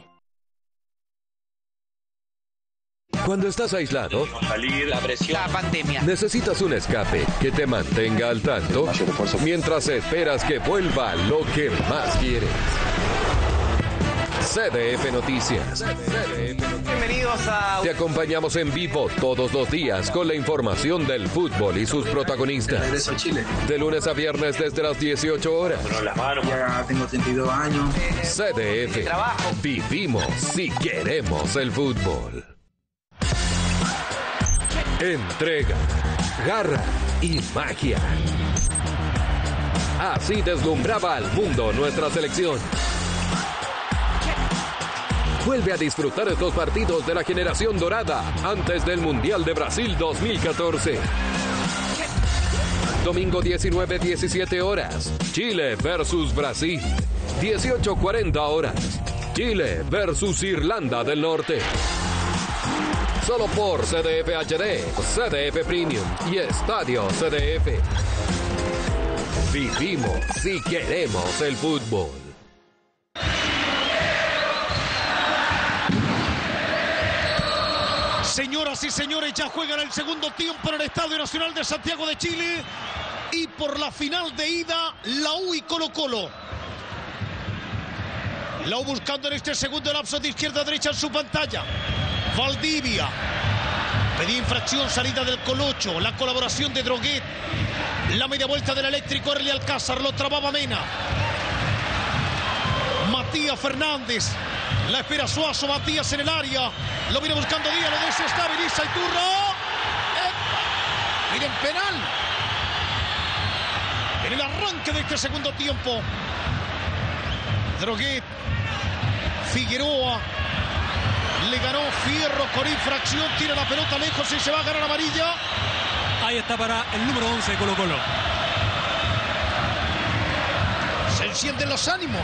Cuando estás aislado, salir, la presión, la pandemia, necesitas un escape que te mantenga al tanto mientras esperas que vuelva lo que más quieres. C D F Noticias. Bienvenidos a... Te acompañamos en vivo todos los días con la información del fútbol y sus protagonistas. Regreso a Chile. De lunes a viernes desde las dieciocho horas. Bueno, las manos. Ya tengo treinta y dos años. C D F. Vivimos si queremos el fútbol. Entrega, garra y magia. Así deslumbraba al mundo nuestra selección. Vuelve a disfrutar estos partidos de la generación dorada antes del Mundial de Brasil dos mil catorce. Domingo diecinueve, diecisiete horas. Chile versus Brasil. dieciocho cuarenta horas. Chile versus Irlanda del Norte. Solo por C D F H D, C D F Premium y Estadio C D F. Vivimos si queremos el fútbol. Señoras y señores, ya juegan el segundo tiempo en el Estadio Nacional de Santiago de Chile. Y por la final de ida, la U y Colo-Colo. La U buscando en este segundo lapso de izquierda a derecha en su pantalla. Valdivia. Pedía infracción, salida del Colocho. La colaboración de Droguet. La media vuelta del eléctrico Erli Alcázar. Lo trababa Mena. Matías Fernández. La espera Suazo. Matías en el área. Lo viene buscando Díaz. Lo desestabiliza Iturra. ¡Epa! Miren, penal. En el arranque de este segundo tiempo. Droguet. Figueroa. Le ganó Fierro con infracción. Tira la pelota lejos y se va a ganar amarilla. Ahí está para el número once de Colo-Colo. Se encienden los ánimos.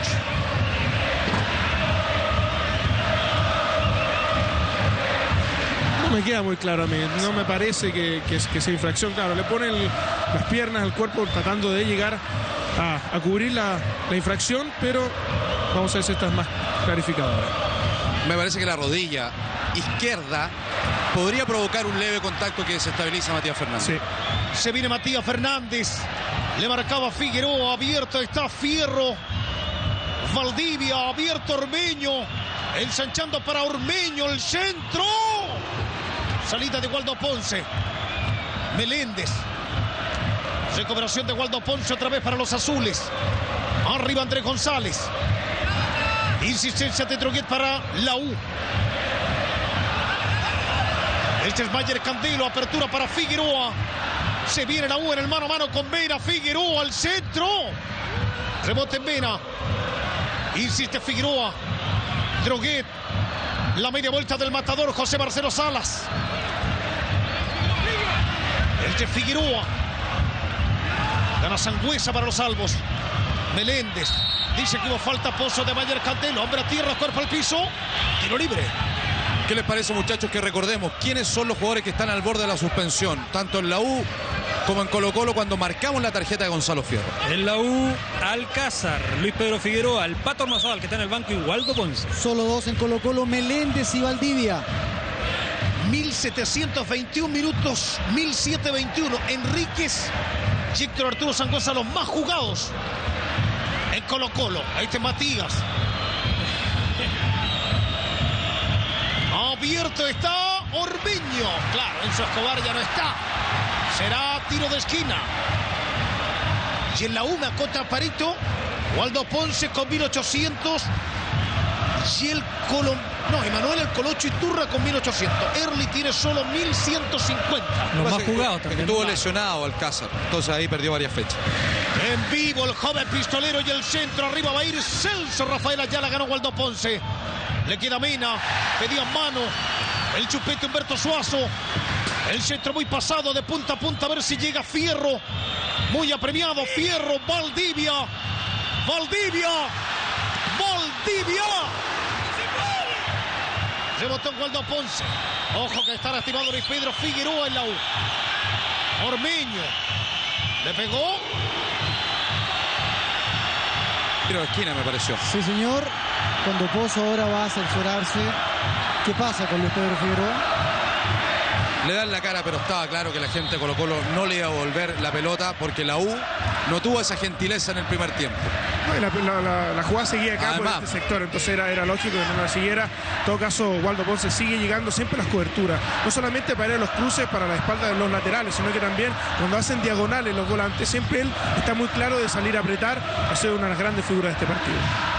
No me queda muy claro a mí. No me parece que, que, que sea infracción. Claro, le ponen las piernas al cuerpo tratando de llegar a, a cubrir la, la infracción, pero vamos a ver si esta es más clarificadora. Me parece que la rodilla izquierda podría provocar un leve contacto que desestabiliza a Matías Fernández. Sí. Se viene Matías Fernández. Le marcaba Figueroa. Abierto está Fierro. Valdivia. Abierto Ormeño. Ensanchando para Ormeño. El centro. Salida de Waldo Ponce. Meléndez. Recuperación de Waldo Ponce otra vez para los azules. Arriba Andrés González. Insistencia de Droguet para la U. Este es Mayer Candelo. Apertura para Figueroa. Se viene la U en el mano a mano con Mena. Figueroa al centro. Rebote en Mena. Insiste Figueroa. Droguet. La media vuelta del matador José Marcelo Salas. El de Figueroa. Gana Sangüesa para los salvos. Meléndez. Dice que hubo falta Pozo de Mayer Candelo. Hombre a tierra, cuerpo al piso. Tiro libre. ¿Qué les parece, muchachos, que recordemos quiénes son los jugadores que están al borde de la suspensión? Tanto en la U como en Colo-Colo cuando marcamos la tarjeta de Gonzalo Fierro. En la U, Alcázar, Luis Pedro Figueroa, el Pato Ormazábal que está en el banco y Waldo Ponce. Solo dos en Colo-Colo, Meléndez y Valdivia. mil setecientos veintiún minutos, mil setecientos veintiuno. Enríquez y Héctor Arturo Sangüesa, los más jugados en Colo-Colo. Ahí está Matías. Abierto está Ormeño. Claro, Enzo Escobar ya no está. Será tiro de esquina. Y en la U me acota Parito. Waldo Ponce con mil ochocientos. Y el Colom... No, Emanuel el Colocho Iturra con mil ochocientos. Early tiene solo mil ciento cincuenta. Los más jugados que, también. Estuvo lesionado Alcázar, entonces ahí perdió varias fechas. En vivo el joven pistolero y el centro. Arriba va a ir Celso Rafael Ayala. Ganó Waldo Ponce. Le queda Mena. Pedía mano. El chupete Humberto Suazo. El centro muy pasado de punta a punta. A ver si llega Fierro. Muy apremiado Fierro. Valdivia. Valdivia. Valdivia. Rebotó en Waldo Ponce. Ojo que está lastimado Luis Pedro Figueroa en la U. Ormeño. Le pegó. Tiro de esquina me pareció. Sí, señor. Cuando Pozo ahora va a censurarse. ¿Qué pasa con Luis Pedro Figueroa? Le dan la cara, pero estaba claro que la gente de Colo Colo no le iba a volver la pelota porque la U no tuvo esa gentileza en el primer tiempo. No, la, la, la, la jugada seguía acá Además, por este sector, entonces era, era lógico que no la siguiera. En todo caso, Waldo Ponce sigue llegando siempre a las coberturas, no solamente para ir a los cruces para la espalda de los laterales, sino que también cuando hacen diagonales los volantes, siempre él está muy claro de salir a apretar. Ha sido una de las grandes figuras de este partido.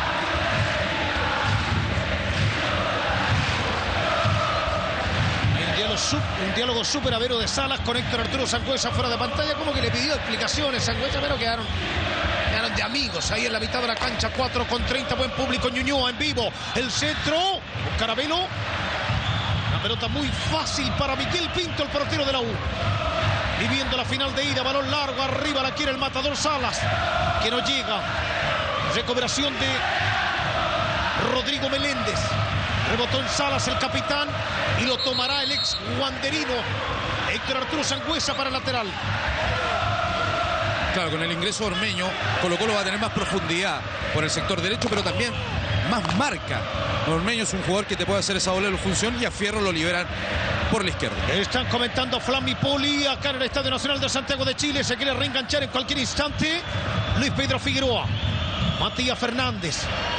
Un diálogo súper avero de Salas con Héctor Arturo Sangüesa fuera de pantalla, como que le pidió explicaciones Sangüesa, pero quedaron, quedaron de amigos ahí en la mitad de la cancha. Cuatro con treinta, buen público. Ñuñoa en vivo, el centro, Caramelo, una pelota muy fácil para Miguel Pinto, el portero de la U, viviendo la final de ida. Balón largo, arriba la quiere el matador Salas, que no llega. Recuperación de Rodrigo Meléndez. Rebotó en Salas el capitán y lo tomará el ex guanderino Héctor Arturo Sangüesa para el lateral. Claro, con el ingreso de Ormeño, Colo Colo va a tener más profundidad por el sector derecho, pero también más marca. Ormeño es un jugador que te puede hacer esa doble función y a Fierro lo liberan por la izquierda. Están comentando Flam y Poli acá en el Estadio Nacional de Santiago de Chile. Se quiere reenganchar en cualquier instante Luis Pedro Figueroa. Matías Fernández.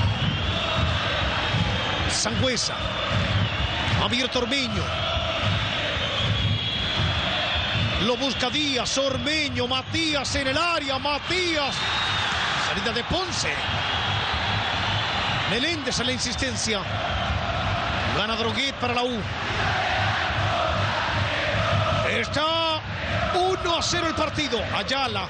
Sangüesa. Abierto Ormeño. Lo busca Díaz. Ormeño. Matías en el área. Matías. Salida de Ponce. Meléndez a la insistencia. Gana Droguet para la U. Está uno a cero el partido. Ayala.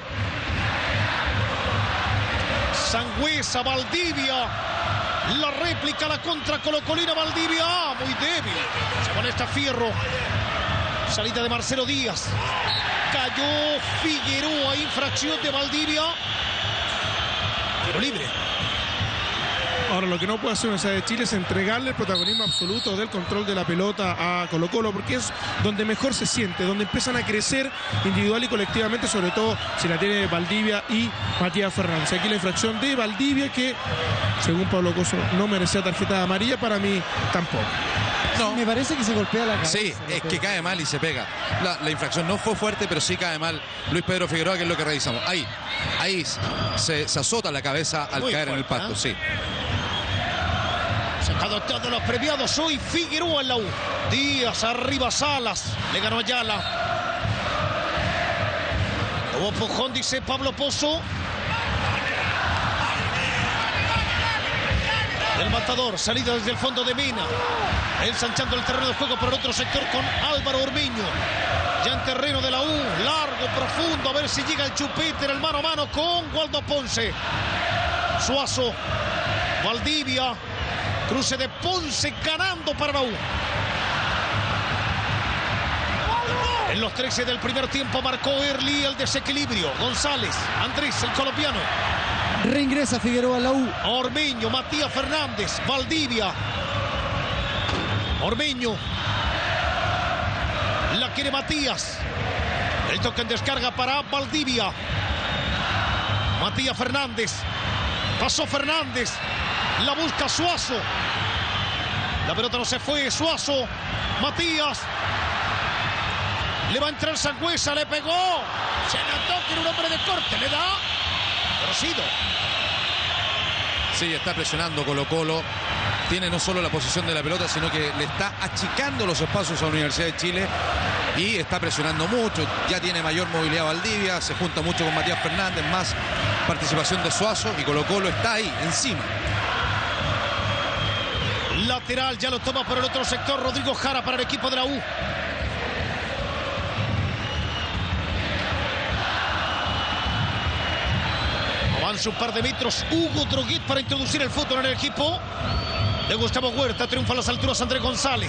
Sangüesa. Valdivia. La réplica, la contra colocolina. Valdivia, ah, muy débil. Se conecta Fierro. Salida de Marcelo Díaz. Cayó Figueroa. Infracción de Valdivia. Tiro libre. Ahora, lo que no puede hacer Universidad de Chile es entregarle el protagonismo absoluto del control de la pelota a Colo Colo, porque es donde mejor se siente, donde empiezan a crecer individual y colectivamente, sobre todo si la tiene Valdivia y Matías Fernández. Aquí la infracción de Valdivia, que según Pablo Coso no merecía tarjeta amarilla, para mí tampoco. No. Me parece que se golpea la cabeza. Sí, es que cae mal y se pega. La, la infracción no fue fuerte, pero sí cae mal Luis Pedro Figueroa, que es lo que revisamos. Ahí, ahí se, se azota la cabeza al muy caer fuerte, en el pasto, ¿eh? sí. Sacado todos los premiados hoy Figueroa en la U. Díaz arriba Salas. Le ganó Ayala. Hubo empujón, dice Pablo Pozo. El matador, salida desde el fondo de Mena. Ensanchando el terreno de juego por el otro sector con Álvaro Ormeño. Ya en terreno de la U, largo, profundo. A ver si llega el chupete en el mano a mano con Waldo Ponce. Suazo, Valdivia. Cruce de Ponce ganando para la U. En los trece del primer tiempo marcó Early el desequilibrio. González, Andrés, el colombiano. Reingresa Figueroa a la U. Ormeño, Matías Fernández, Valdivia. Ormeño. La quiere Matías. El toque en descarga para Valdivia. Matías Fernández. Pasó Fernández. La busca Suazo. La pelota no se fue. Suazo. Matías. Le va a entrar Sangüesa. Le pegó. Se notó que era un hombre de corte. Le da. Torcido. Sí, está presionando Colo Colo. Tiene no solo la posición de la pelota, sino que le está achicando los espacios a la Universidad de Chile. Y está presionando mucho, ya tiene mayor movilidad Valdivia, se junta mucho con Matías Fernández, más participación de Suazo y Colo Colo está ahí, encima. Lateral, ya lo toma por el otro sector Rodrigo Jara para el equipo de la U. Avanza un par de metros Hugo Droguet para introducir el fútbol en el equipo de Gustavo Huerta. Triunfa a las alturas Andrés González.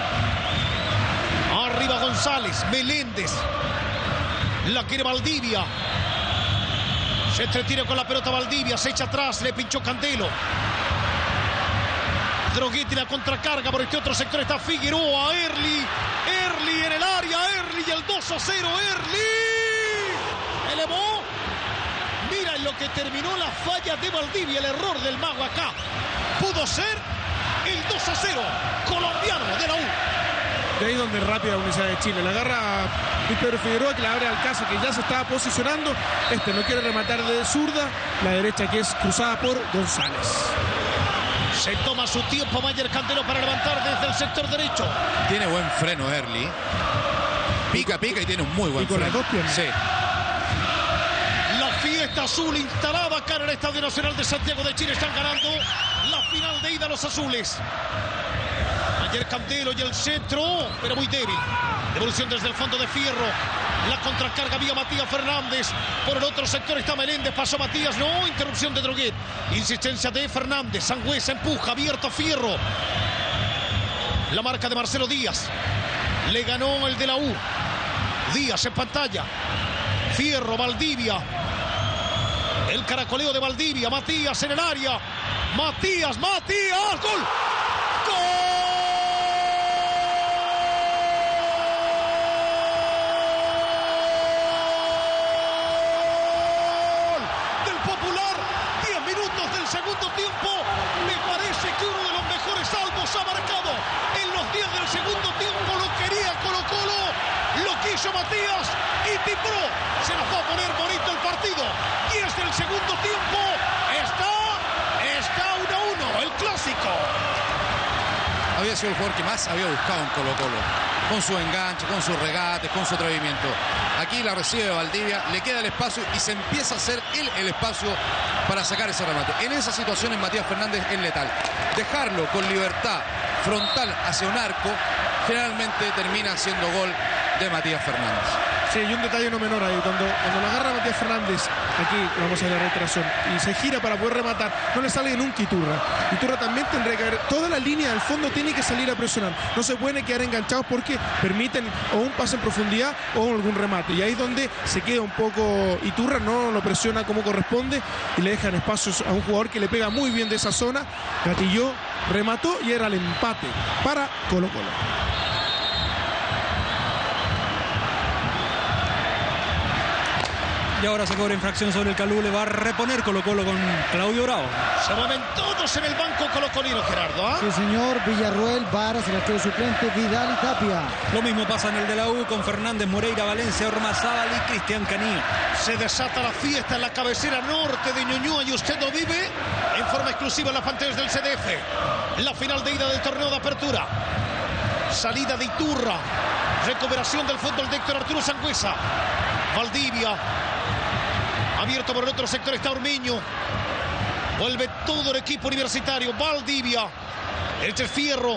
Arriba González, Meléndez. La quiere Valdivia. Se entretiene con la pelota Valdivia, se echa atrás, le pinchó Candelo. Droguet y la contracarga por este otro sector está Figueroa, Early. Early en el área, Early y el dos a cero, Early. Elevó. Mira en lo que terminó la falla de Valdivia, el error del mago acá. Pudo ser el dos a cero colombiano de la U. De ahí donde rápida la Universidad de Chile. La agarra Luis Pedro Figueroa, que la abre al caso, que ya se estaba posicionando. Este no quiere rematar de zurda. La derecha que es cruzada por González. Se toma su tiempo Mayer Candelo para levantar desde el sector derecho. Tiene buen freno Early. Pica, pica y tiene un muy buen y con freno. Las dos piernas. Sí. La fiesta azul instalada acá en el Estadio Nacional de Santiago de Chile. Están ganando la final de ida los azules. Mayer Candelo y el centro, pero muy débil. Devolución desde el fondo de Fierro. La contracarga vía Matías Fernández. Por el otro sector está Meléndez. Pasó Matías. No, interrupción de Droguet. Insistencia de Fernández. Sangüesa empuja. Abierto Fierro. La marca de Marcelo Díaz. Le ganó el de la U. Díaz en pantalla. Fierro, Valdivia. El caracoleo de Valdivia. Matías en el área. Matías, Matías. ¡Gol! ¡Gol! Segundo tiempo, me parece que uno de los mejores salvos ha marcado en los diez del segundo tiempo. Lo quería Colo Colo, lo quiso Matías y timbró. Se nos va a poner bonito el partido. diez del segundo tiempo, está, está uno a uno, el clásico. Había sido el jugador que más había buscado en Colo Colo, con su enganche, con sus regates, con su atrevimiento. Aquí la recibe Valdivia, le queda el espacio y se empieza a hacer él el espacio para sacar ese remate. En esas situaciones Matías Fernández es letal. Dejarlo con libertad frontal hacia un arco generalmente termina siendo gol de Matías Fernández. Sí, y un detalle no menor ahí, cuando, cuando la agarra Matías Fernández, aquí vamos a ver la reiteración, y se gira para poder rematar, no le sale nunca Iturra. Iturra también tendría que haber, toda la línea del fondo tiene que salir a presionar, no se pueden quedar enganchados porque permiten o un pase en profundidad o algún remate, y ahí es donde se queda un poco Iturra, no lo presiona como corresponde y le dejan espacios a un jugador que le pega muy bien de esa zona, gatilló, remató y era el empate para Colo Colo. Y ahora se cobra infracción sobre el Calú, le va a reponer Colo Colo con Claudio Bravo. Se mueven todos en el banco colocolino, Gerardo. ¿eh? Sí, señor. Villarroel, Varas, el arquero suplente, Vidal y Tapia. Lo mismo pasa en el de la U con Fernández, Moreira, Valencia, Ormazábal y Cristian Canillo. Se desata la fiesta en la cabecera norte de Ñuñoa y usted lo vive en forma exclusiva en las pantallas del C D F. La final de ida del torneo de apertura. Salida de Iturra. Recuperación del fútbol de Héctor Arturo Sangüesa. Valdivia. Abierto por el otro sector está Ormeño. Vuelve todo el equipo universitario. Valdivia. Este es Fierro.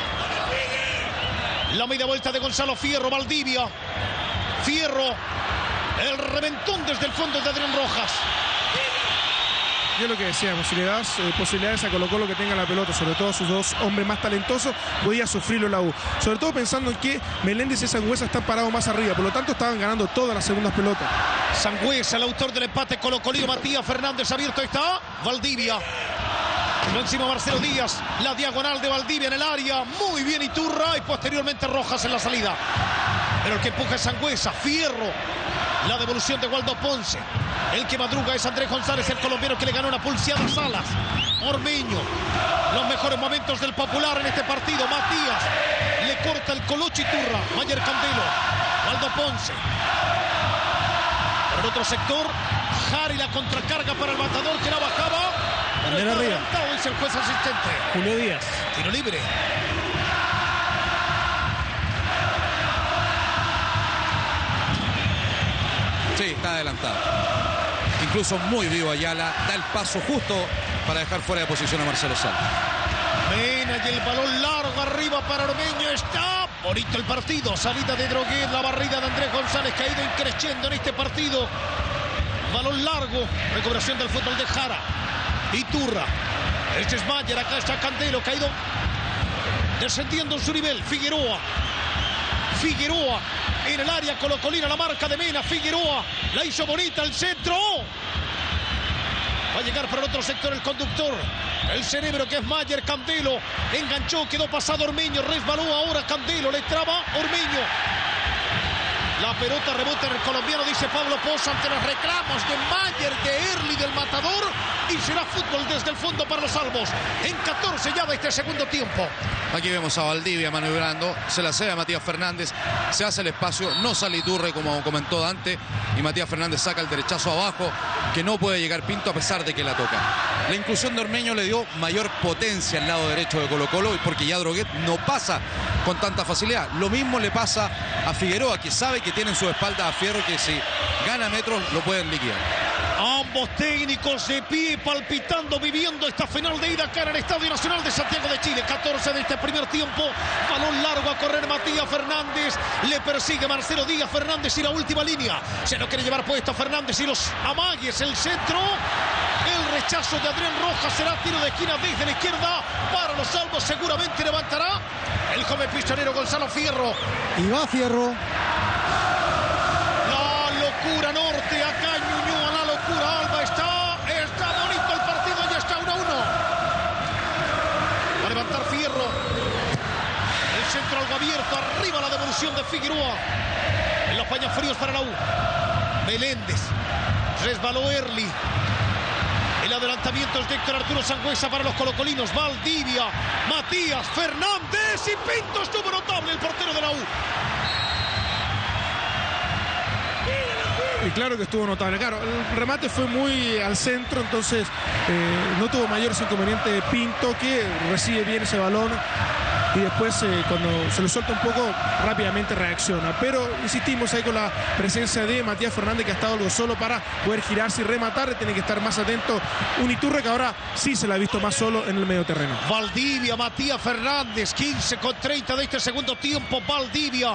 La media vuelta de Gonzalo Fierro. Valdivia. Fierro. El reventón desde el fondo de Adrián Rojas. Yo lo que decíamos, si le das eh, posibilidades a Colo Colo que tenga la pelota, sobre todo a sus dos hombres más talentosos, podía sufrirlo la U. Sobre todo pensando en que Meléndez y Sangüesa están parados más arriba, por lo tanto estaban ganando todas las segundas pelotas. Sangüesa, el autor del empate colocolino. Matías Fernández abierto, ahí está Valdivia. Lo encima Marcelo Díaz, la diagonal de Valdivia en el área, muy bien Iturra y posteriormente Rojas en la salida. Pero el que empuja es Sangüesa. Fierro, la devolución de Waldo Ponce. El que madruga es Andrés González, el colombiano que le ganó una pulseada a Salas. Ormeño, los mejores momentos del Popular en este partido. Matías, le corta el colocho Iturra. Mayer Candelo, Waldo Ponce. Por el otro sector, Jari, la contracarga para el matador que la bajaba. Pero está adelantado, dice el juez asistente. Julio Díaz. Tiro libre. está adelantada. Incluso muy vivo Ayala, da el paso justo para dejar fuera de posición a Marcelo Sala. Mena y el balón largo arriba para Ormeño. Está bonito el partido. Salida de Droguet, la barrida de Andrés González que ha ido increciendo en este partido. Balón largo, recuperación del fútbol de Jara. Iturra. Este es Mayer, acá está Candelo, caído descendiendo en su nivel. Figueroa. Figueroa en el área colocolina, la marca de Mena. Figueroa la hizo bonita, el centro. Va a llegar por el otro sector el conductor. El cerebro que es Mayer. Candelo enganchó, quedó pasado Ormeño. Resbaló ahora Candelo, le traba Ormeño. La pelota rebota en el colombiano, dice Pablo Pozo, ante los reclamos de Mayer, de Early, del matador. Y será fútbol desde el fondo para los salvos. En catorce ya de este segundo tiempo. Aquí vemos a Valdivia maniobrando. Se la cede a Matías Fernández. Se hace el espacio. No sale Iturre como comentó Dante. Y Matías Fernández saca el derechazo abajo. Que no puede llegar Pinto a pesar de que la toca. La inclusión de Ormeño le dio mayor potencia al lado derecho de Colo Colo. Porque ya Droguet no pasa con tanta facilidad. Lo mismo le pasa a Figueroa, que sabe que tiene en su espalda a Fierro, que si gana metros lo pueden liquidar. Ambos técnicos de pie, palpitando, viviendo esta final de ida acá en el Estadio Nacional de Santiago de Chile. catorce de este primer tiempo. Balón largo a correr Matías Fernández. Le persigue Marcelo Díaz Fernández y la última línea. Se lo quiere llevar puesto Fernández y los amagues. El centro. El rechazo de Adrián Rojas será tiro de esquina desde la izquierda. Para los salvos seguramente levantará el joven pistolero Gonzalo Fierro. Y va Fierro. La locura norte acá en Ñuñoa. La locura Alba. Está, está bonito el partido. Ya está uno a uno. Va a levantar Fierro. El centro algo abierto. Arriba la devolución de Figueroa. En los paños fríos para la U. Meléndez. Resbaló Early. El adelantamiento es de Héctor Arturo Sangüesa para los colocolinos. Valdivia, Matías Fernández y Pinto. Estuvo notable el portero de la U. Y claro que estuvo notable. Claro, el remate fue muy al centro, entonces eh, no tuvo mayores inconvenientes Pinto, que recibe bien ese balón. Y después, eh, cuando se lo suelta un poco, rápidamente reacciona. Pero insistimos ahí con la presencia de Matías Fernández, que ha estado algo solo para poder girarse y rematar. Tiene que estar más atento un Iturre, que ahora sí se la ha visto más solo en el medio terreno. Valdivia, Matías Fernández, quince con treinta de este segundo tiempo. Valdivia.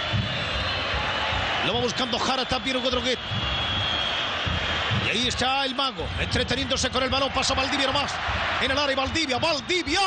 Lo va buscando Jara, también Hugo Droguet. Y ahí está el mago, entreteniéndose con el balón. Pasa Valdivia nomás. En el área Valdivia, Valdivia.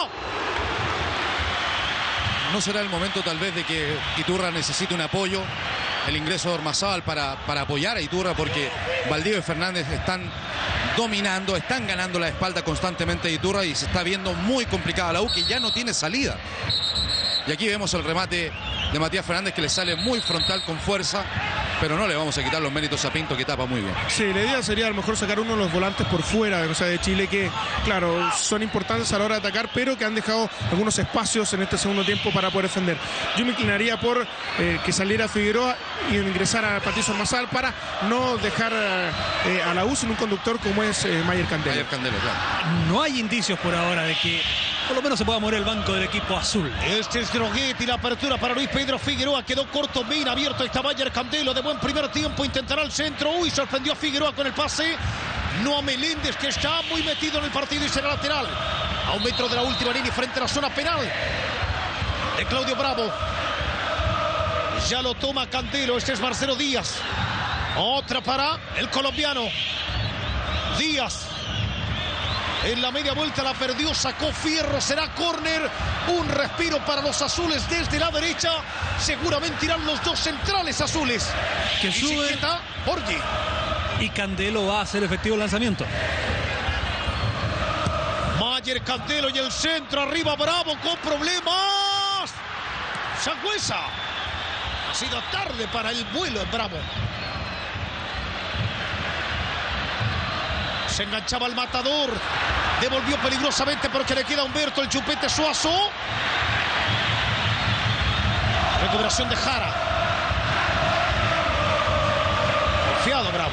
¿No será el momento tal vez de que Iturra necesite un apoyo? El ingreso de Ormazábal para, para apoyar a Iturra, porque Valdivia y Fernández están dominando, están ganando la espalda constantemente a Iturra y se está viendo muy complicada la U, que ya no tiene salida. Y aquí vemos el remate de Matías Fernández, que le sale muy frontal con fuerza, pero no le vamos a quitar los méritos a Pinto, que tapa muy bien. Sí, la idea sería a lo mejor sacar uno de los volantes por fuera, o sea, de Chile, que claro, son importantes a la hora de atacar, pero que han dejado algunos espacios en este segundo tiempo para poder defender. Yo me inclinaría por eh, que saliera Figueroa y ingresara a Patricio Ormazábal para no dejar eh, a la U sin un conductor como es eh, Mayer Candelo. Mayer Candelo, claro. No hay indicios por ahora de que por lo menos se pueda mover el banco del equipo azul. Este es Droguet y la apertura para Luis Pedro Figueroa. Quedó corto, bien abierto. Está Mayer Candelo de buen primer tiempo. Intentará el centro. Uy, sorprendió a Figueroa con el pase. No a Meléndez, que está muy metido en el partido y será lateral. A un metro de la última línea frente a la zona penal de Claudio Bravo. Ya lo toma Candelo. Este es Marcelo Díaz. Otra para el colombiano. Díaz. En la media vuelta la perdió, sacó Fierro, será córner. Un respiro para los azules desde la derecha. Seguramente irán los dos centrales azules. Que sube Borgi. Y Candelo va a hacer efectivo el lanzamiento. Mayer Candelo y el centro arriba, Bravo con problemas. Sangüesa. Ha sido tarde para el vuelo en Bravo. Se enganchaba el matador. Devolvió peligrosamente porque le queda a Humberto el chupete Suazo. Recuperación de Jara. Confiado Bravo.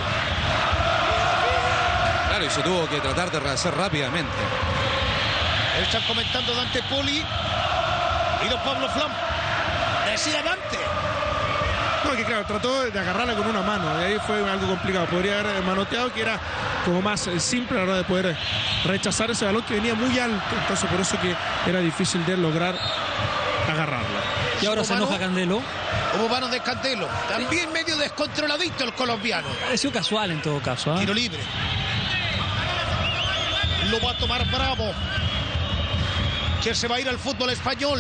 Claro, y se tuvo que tratar de rehacer rápidamente. Están comentando Dante Poli y don Pablo Flam. Decía Dante. No, porque claro, trató de agarrarla con una mano, y ahí fue algo complicado. Podría haber manoteado, que era como más simple a la hora de poder rechazar ese balón que venía muy alto, entonces por eso que era difícil de lograr agarrarla. Y ahora se enoja Candelo. Hubo mano de Candelo. También medio descontroladito el colombiano. Pareció casual en todo caso. ¿eh? Tiro libre. Lo va a tomar Bravo, que se va a ir al fútbol español.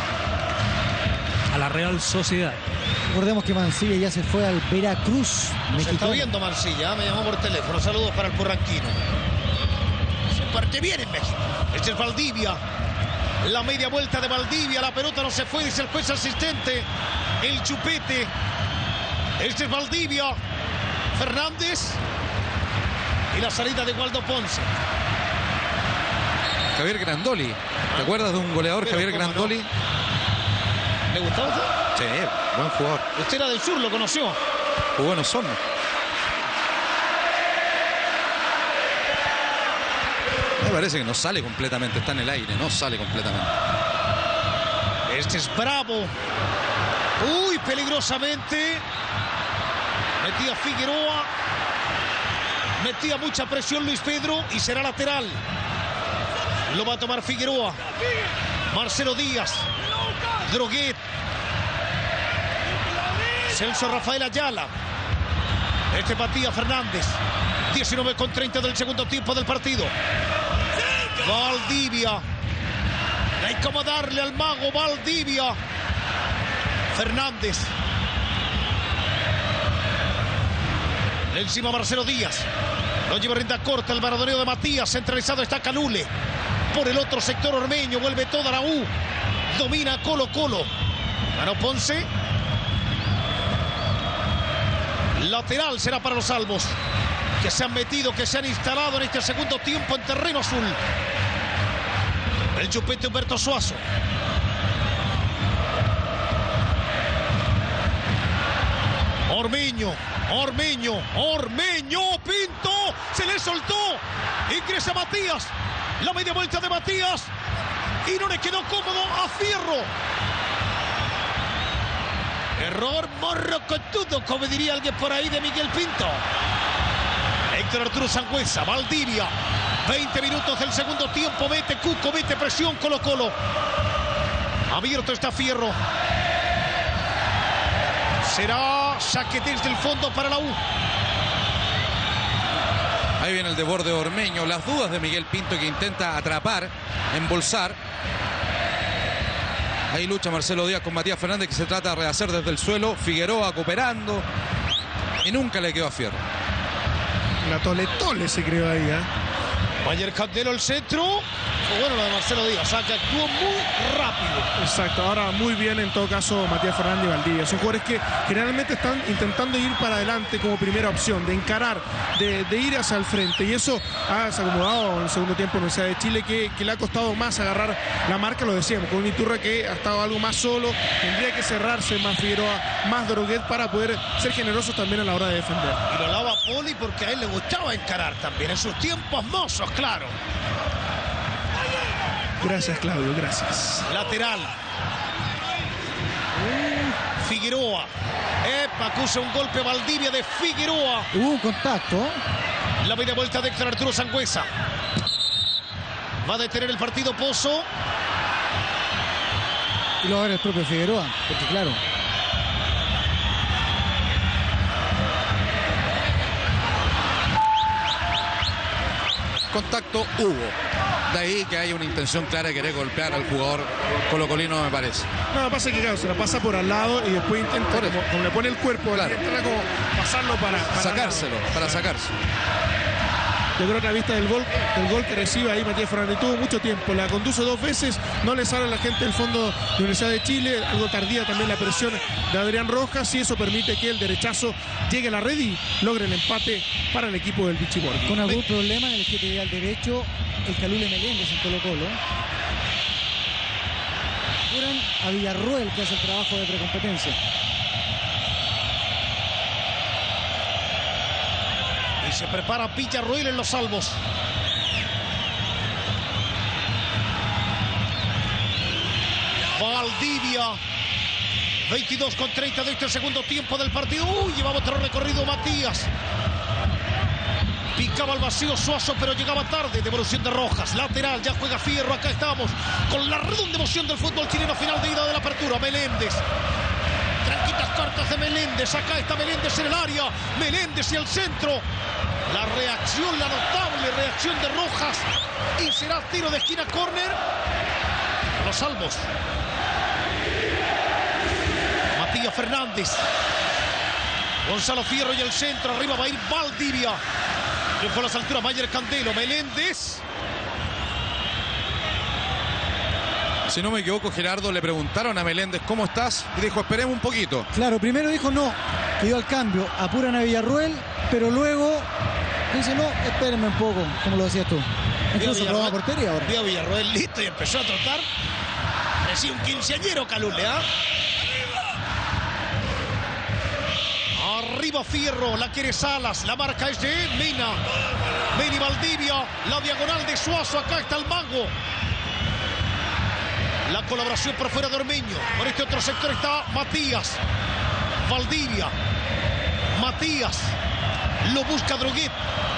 A la Real Sociedad. Recordemos que Mancilla ya se fue al Veracruz. Se está viendo Mancilla, me llamó por teléfono. Saludos para el porranquino. Se parte bien en México. Este es Valdivia. La media vuelta de Valdivia. La pelota no se fue, dice el juez asistente. El chupete. Este es Valdivia. Fernández. Y la salida de Waldo Ponce. Javier Grandoli. ¿Te acuerdas de un goleador, Pero Javier Grandoli? No. ¿Le gustaba usted? Sí, buen jugador. Usted era del sur, lo conoció. Jugó en Osorno. Me parece que no sale completamente, está en el aire, no sale completamente. Este es Bravo. Uy, peligrosamente. Metía Figueroa. Metía mucha presión Luis Pedro y será lateral. Lo va a tomar Figueroa. Marcelo Díaz. Droguet. Celso Rafael Ayala. Este Matías Fernández. diecinueve con treinta del segundo tiempo del partido. Valdivia. Hay como darle al mago Valdivia. Fernández. Encima Marcelo Díaz. Lo lleva rinda corta el maradoneo de Matías. Centralizado está Calule. Por el otro sector Ormeño. Vuelve toda la U. Domina Colo Colo. Ganó Ponce. Lateral será para los Albos, que se han metido, que se han instalado en este segundo tiempo en terreno azul. El chupete Humberto Suazo. Ormeño, Ormeño, Ormeño, Pinto, se le soltó. Ingresa Matías, la media vuelta de Matías y no le quedó cómodo a Fierro. Error morrocotudo, como diría alguien por ahí, de Miguel Pinto. Héctor Arturo Sangüesa, Valdivia. veinte minutos del segundo tiempo. Mete Cuco, mete presión Colo Colo. Abierto está Fierro. Será saque desde el fondo para la U. Ahí viene el desborde de Ormeño. Las dudas de Miguel Pinto, que intenta atrapar, embolsar. Ahí lucha Marcelo Díaz con Matías Fernández, que se trata de rehacer desde el suelo. Figueroa cooperando. Y nunca le quedó a Fierro. La tole tole se creó ahí, ¿eh? Mayer Candelo el centro. Fue bueno lo de Marcelo Díaz, o sea, que actuó muy rápido. Exacto, ahora muy bien en todo caso Matías Fernández y Valdivia. Son jugadores que generalmente están intentando ir para adelante como primera opción, de encarar, de, de ir hacia el frente. Y eso ha acomodado en el segundo tiempo en la Universidad de Chile, que, que le ha costado más agarrar la marca, lo decíamos, con un Iturra que ha estado algo más solo. Tendría que cerrarse más Figueroa, más Droguet, para poder ser generosos también a la hora de defender. Y lo lava Poli porque a él le gustaba encarar también, en sus tiempos mozos, claro. Gracias, Claudio, gracias. Lateral. Figueroa. Epa, acusa un golpe Valdivia de Figueroa. Hubo un contacto. La media vuelta de Héctor Arturo Sangüesa. Va a detener el partido Pozo. Y lo va a ver el propio Figueroa, porque claro. Contacto hubo. De ahí que hay una intención clara de querer golpear al jugador colocolino, me parece. No, pasa que claro, se la pasa por al lado y después intenta, como, como le pone el cuerpo, claro, intenta como pasarlo para, para sacárselo, para sacarse. Yo creo que a la vista del gol, del gol que recibe ahí Matías Fernández, tuvo mucho tiempo, la conduce dos veces, no le sale a la gente del fondo de la Universidad de Chile, algo tardía también la presión de Adrián Rojas, y eso permite que el derechazo llegue a la red y logre el empate para el equipo del Bichiborghi. Con algún problema en el que te al derecho el Calule Meléndez en Colo Colo. Fueron a Villarruel, que hace el trabajo de precompetencia. Y se prepara Villarruel en los Albos. Valdivia. veintidós con treinta de este segundo tiempo del partido. Uy, llevaba otro recorrido Matías. Picaba al vacío Suazo, pero llegaba tarde. Devolución de Rojas, lateral, ya juega Fierro. Acá estamos con la redonda emoción del fútbol chileno. Final de ida de la apertura. Meléndez. Tranquitas cartas de Meléndez. Acá está Meléndez en el área. Meléndez y el centro. La reacción, la notable reacción de Rojas. Y será tiro de esquina, córner. Los salvos. Matías Fernández. Gonzalo Fierro y el centro. Arriba va a ir Valdivia. Triunfó a las alturas Mayer Candelo. Meléndez. Si no me equivoco, Gerardo, le preguntaron a Meléndez ¿cómo estás? Y dijo, esperemos un poquito. Claro, primero dijo no, que dio al cambio, apuran a Villarruel, pero luego dice no, espérenme un poco, como lo decías tú. Incluso probó la portería ahora. Vio a Villarruel listo y empezó a trotar. Parecía un quinceañero Calule, ¿ah? Arriba Fierro, la quiere Salas, la marca es de Mena. Meni Valdivia, la diagonal de Suazo, acá está el mago. La colaboración por fuera de Ormeño. Por este otro sector está Matías. Valdivia. Matías. Lo busca Droguet.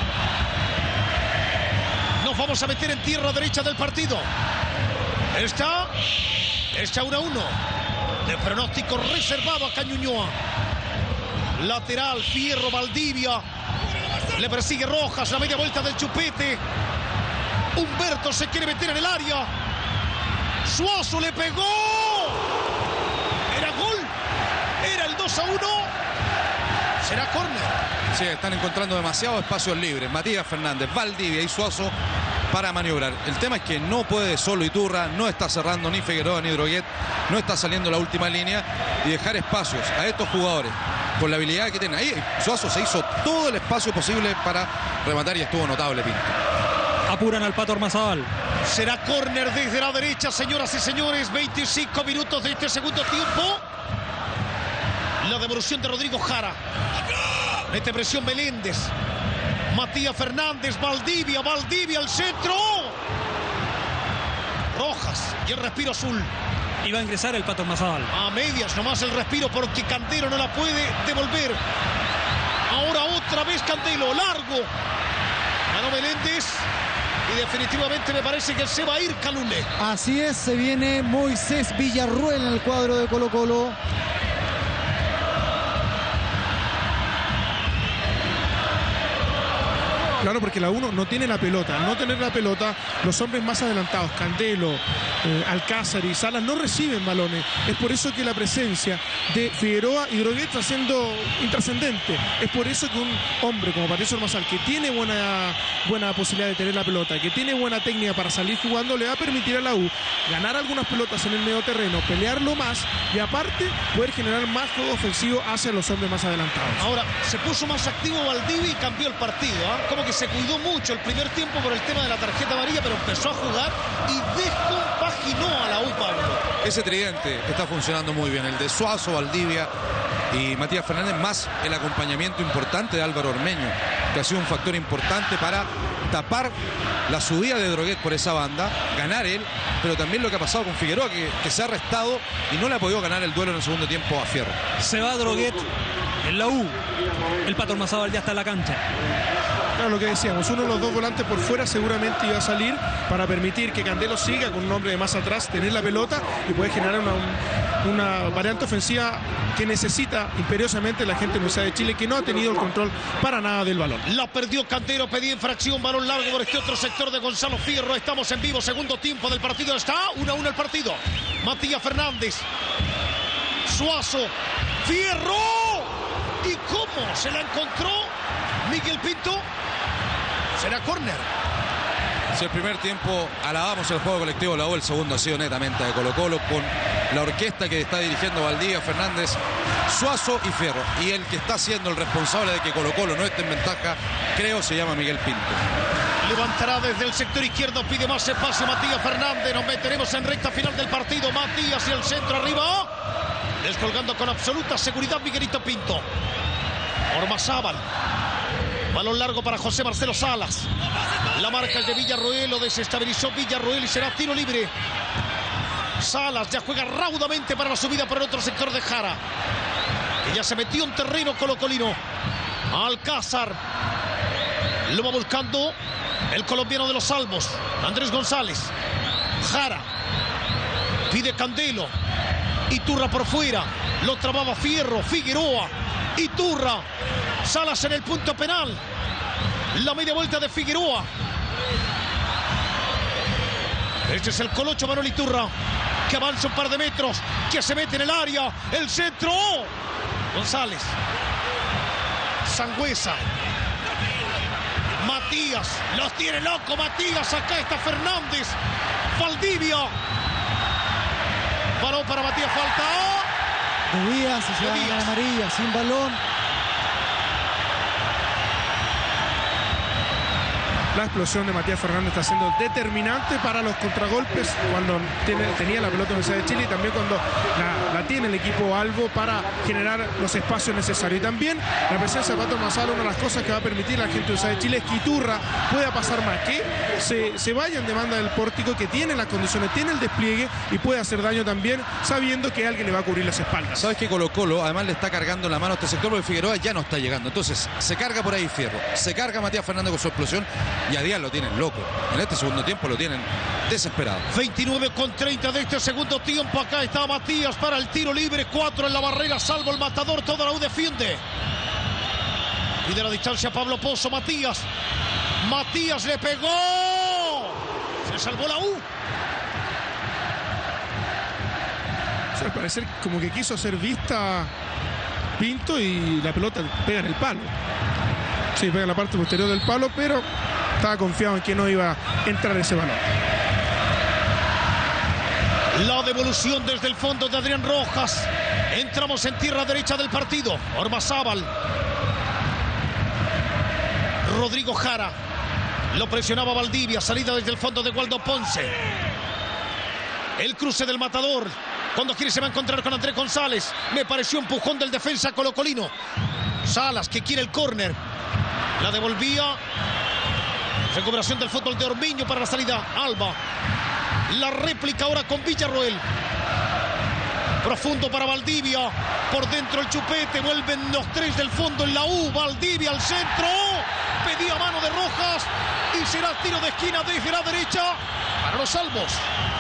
Nos vamos a meter en tierra derecha del partido. Está. Está uno a uno. De pronóstico reservado a Cañuñoa. Lateral, Fierro, Valdivia. Le persigue Rojas, la media vuelta del chupete. Humberto se quiere meter en el área. Suazo le pegó. Era gol. Era el dos a uno. Será córner. Sí, están encontrando demasiados espacios libres. Matías Fernández, Valdivia y Suazo para maniobrar. El tema es que no puede solo Iturra, no está cerrando ni Figueroa ni Droguet, no está saliendo la última línea y dejar espacios a estos jugadores con la habilidad que tienen. Ahí Suazo se hizo todo el espacio posible para rematar y estuvo notable, Pinto. Apuran al Pato Ormazábal. Será córner desde la derecha, señoras y señores. veinticinco minutos de este segundo tiempo. La devolución de Rodrigo Jara. Mete presión Meléndez. Matías Fernández, Valdivia, Valdivia al centro. Rojas y el respiro azul. Iba a ingresar el Pato Ormazábal. A medias nomás el respiro porque Candelo no la puede devolver. Ahora otra vez Candelo, largo. Ganó Meléndez. Y definitivamente me parece que se va a ir Calule. Así es, se viene Moisés Villarruel en el cuadro de Colo-Colo. Claro, porque la uno no tiene la pelota. Al no tener la pelota, los hombres más adelantados, Candelo, eh, Alcázar y Salas, no reciben balones. Es por eso que la presencia de Figueroa y Droguet está siendo intrascendente. Es por eso que un hombre como Patricio Ormazábal, que tiene buena, buena posibilidad de tener la pelota, que tiene buena técnica para salir jugando, le va a permitir a la U ganar algunas pelotas en el medio terreno, pelearlo más y aparte poder generar más juego ofensivo hacia los hombres más adelantados. Ahora, se puso más activo Valdivia y cambió el partido, ¿eh? Como que se cuidó mucho el primer tiempo por el tema de la tarjeta amarilla, pero empezó a jugar y descompaginó a la U, Pablo. Ese tridente está funcionando muy bien, el de Suazo, Valdivia y Matías Fernández, más el acompañamiento importante de Álvaro Ormeño, que ha sido un factor importante para tapar la subida de Droguet por esa banda, ganar él, pero también lo que ha pasado con Figueroa, que, que se ha restado y no le ha podido ganar el duelo en el segundo tiempo a Fierro. Se va Droguet en la U. El Pato Ormazábal ya está en la cancha. Claro, lo que decíamos, uno de los dos volantes por fuera seguramente iba a salir para permitir que Candelo siga con un hombre de más atrás, tener la pelota y poder generar una, una variante ofensiva que necesita imperiosamente la gente de la Universidad de Chile, que no ha tenido el control para nada del balón. La perdió Candelo, pedía infracción, balón largo por este otro sector de Gonzalo Fierro. Estamos en vivo, segundo tiempo del partido. Está uno a uno el partido. Matías Fernández, Suazo, Fierro. ¿Y cómo se la encontró Miguel Pinto? Será córner. Si el primer tiempo alabamos el juego colectivo de la U, el segundo ha sido netamente de Colo-Colo, con la orquesta que está dirigiendo Valdivia, Fernández, Suazo y Fierro. Y el que está siendo el responsable de que Colo-Colo no esté en ventaja, creo, se llama Miguel Pinto. Levantará desde el sector izquierdo, pide más espacio Matías Fernández. Nos meteremos en recta final del partido. Matías y el centro arriba. Descolgando con absoluta seguridad Miguelito Pinto. Ormazábal. Balón largo para José Marcelo Salas. La marca es de Villarruel, lo desestabilizó Villarruel y será tiro libre. Salas ya juega raudamente para la subida por el otro sector de Jara. Que ya se metió en terreno colocolino. Alcázar. Lo va buscando el colombiano de los Salmos, Andrés González. Jara. Pide Candelo. Iturra por fuera. Lo trababa Fierro. Figueroa. Iturra. Salas en el punto penal. La media vuelta de Figueroa. Este es el colocho Manuel Iturra, que avanza un par de metros, que se mete en el área. El centro. González. Sangüesa. Matías. Los tiene loco Matías. Acá está Fernández. Valdivia. Paró para Matías. Falta. De Díaz. Se lleva la amarilla. Sin balón. La explosión de Matías Fernández está siendo determinante para los contragolpes cuando tiene, tenía la pelota en Universidad de Chile y también cuando la, la tiene el equipo albo para generar los espacios necesarios. Y también la presencia de Pato Masala, una de las cosas que va a permitir a la gente de Universidad de Chile es que Iturra pueda pasar más, que se, se vaya en demanda del pórtico, que tiene las condiciones, tiene el despliegue y puede hacer daño también sabiendo que alguien le va a cubrir las espaldas. Sabes que Colo Colo además le está cargando la mano a este sector porque Figueroa ya no está llegando. Entonces se carga por ahí Fierro, se carga Matías Fernández con su explosión. Y a Díaz lo tienen loco. En este segundo tiempo lo tienen desesperado. veintinueve con treinta de este segundo tiempo. Acá está Matías para el tiro libre. cuatro en la barrera, salvo el matador. Toda la U defiende. Y de la distancia Pablo Pozo. Matías. Matías le pegó. Se salvó la U. O sea, al parecer como que quiso hacer vista Pinto y la pelota pega en el palo. Sí, pega en la parte posterior del palo, pero estaba confiado en que no iba a entrar ese balón. La devolución desde el fondo de Adrián Rojas. Entramos en tierra derecha del partido. Ormazábal. Rodrigo Jara. Lo presionaba Valdivia. Salida desde el fondo de Waldo Ponce. El cruce del matador. Cuando quiere se va a encontrar con Andrés González. Me pareció empujón del defensa colocolino. Salas que quiere el córner. La devolvía. Recuperación del fútbol de Ormeño para la salida. Alba. La réplica ahora con Villarroel. Profundo para Valdivia. Por dentro el chupete. Vuelven los tres del fondo en la U. Valdivia al centro. Pedía mano de Rojas. Y será tiro de esquina desde la derecha para los Salmos.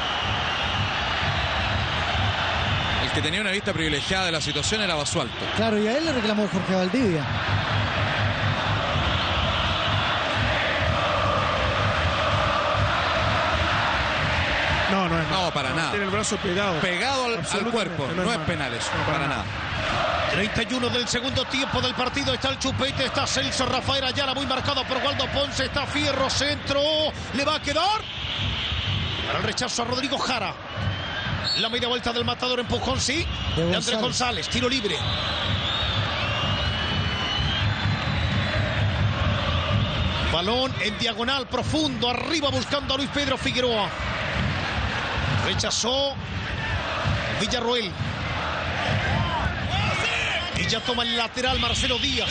El que tenía una vista privilegiada de la situación era Basualto. Claro, y a él le reclamó Jorge Valdivia. No, no es No, para nada. Tiene el brazo pegado. Pegado al, al cuerpo. No, no es penal eso. No, para, para nada. treinta y uno del segundo tiempo del partido. Está el chupete. Está Celso Rafael Ayala, muy marcado por Waldo Ponce. Está Fierro, centro. Le va a quedar. Para el rechazo a Rodrigo Jara. La media vuelta del matador. Empujón, sí. De, de Andrés González. Tiro libre. Balón en diagonal, profundo. Arriba buscando a Luis Pedro Figueroa. Rechazó Villarroel. Y ya toma el lateral Marcelo Díaz.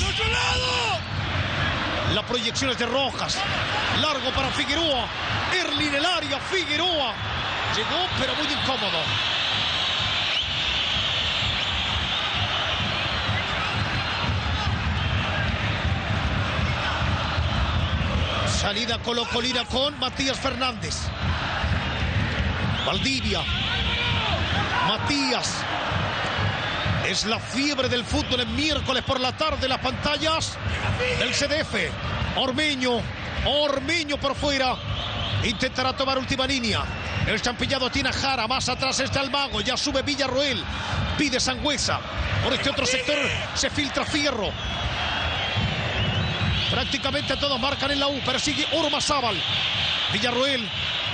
La proyección es de Rojas. Largo para Figueroa. Erli en el área. Figueroa. Llegó, pero muy incómodo. Salida colocolina con Matías Fernández. Valdivia. Matías. Es la fiebre del fútbol en miércoles por la tarde. Las pantallas del C D F. Ormeño. Ormeño por fuera. Intentará tomar última línea. El champillado tiene a Jara. Más atrás está el mago. Ya sube Villarroel. Pide Sangüesa. Por este otro sector se filtra Fierro. Prácticamente todos marcan en la U. Persigue Ormazábal. Villarroel.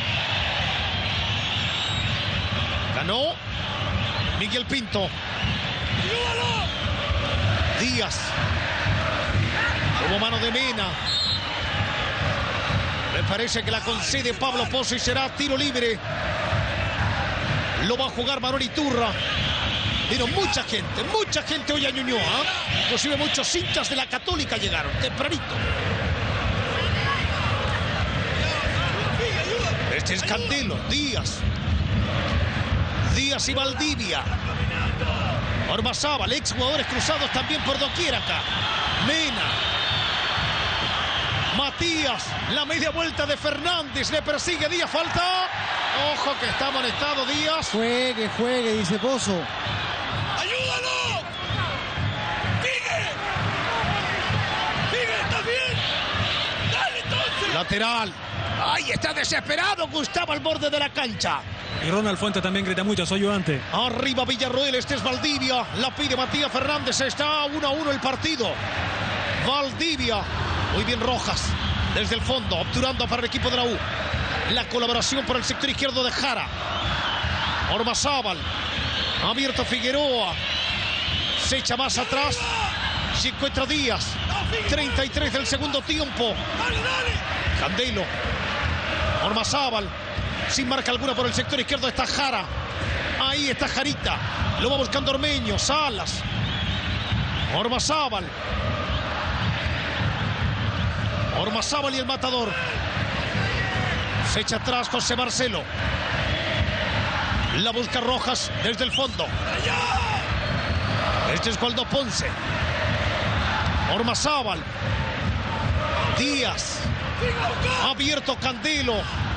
Ganó Miguel Pinto. Díaz. Como mano de Mena. Me parece que la concede Pablo Pozo y será tiro libre. Lo va a jugar Manuel Iturra. Vino mucha gente, mucha gente hoy a Ñuñoa. ¿eh? Inclusive muchos hinchas de la Católica llegaron tempranito. Este es Candelo, Díaz. Díaz y Valdivia. Ormazábal, ex jugadores cruzados también por doquier acá. Mena. Matías, la media vuelta de Fernández, le persigue Díaz, falta. Ojo que está amonestado Díaz. Juegue, juegue, dice Pozo. ¡Ayúdalo! ¡Sigue! ¡Sigue, estás bien! ¡Dale entonces! Lateral. ¡Ay, está desesperado Gustavo al borde de la cancha! Y Ronald Fuente también grita mucho, soy ayudante. Arriba Villarroel, este es Valdivia. La pide Matías Fernández, está uno a uno el partido. Valdivia. Muy bien Rojas, desde el fondo, obturando para el equipo de la U. La colaboración por el sector izquierdo de Jara. Ormazábal. Abierto Figueroa. Se echa más atrás. Se encuentra Díaz. treinta y tres del segundo tiempo. Candelo. Ormazábal. Sin marca alguna por el sector izquierdo está Jara. Ahí está Jarita. Lo va buscando Ormeño. Salas. Ormazábal. Ormazábal y el matador. Se echa atrás José Marcelo. La busca Rojas desde el fondo. Este es Waldo Ponce. Ormazábal. Díaz. Abierto Candelo.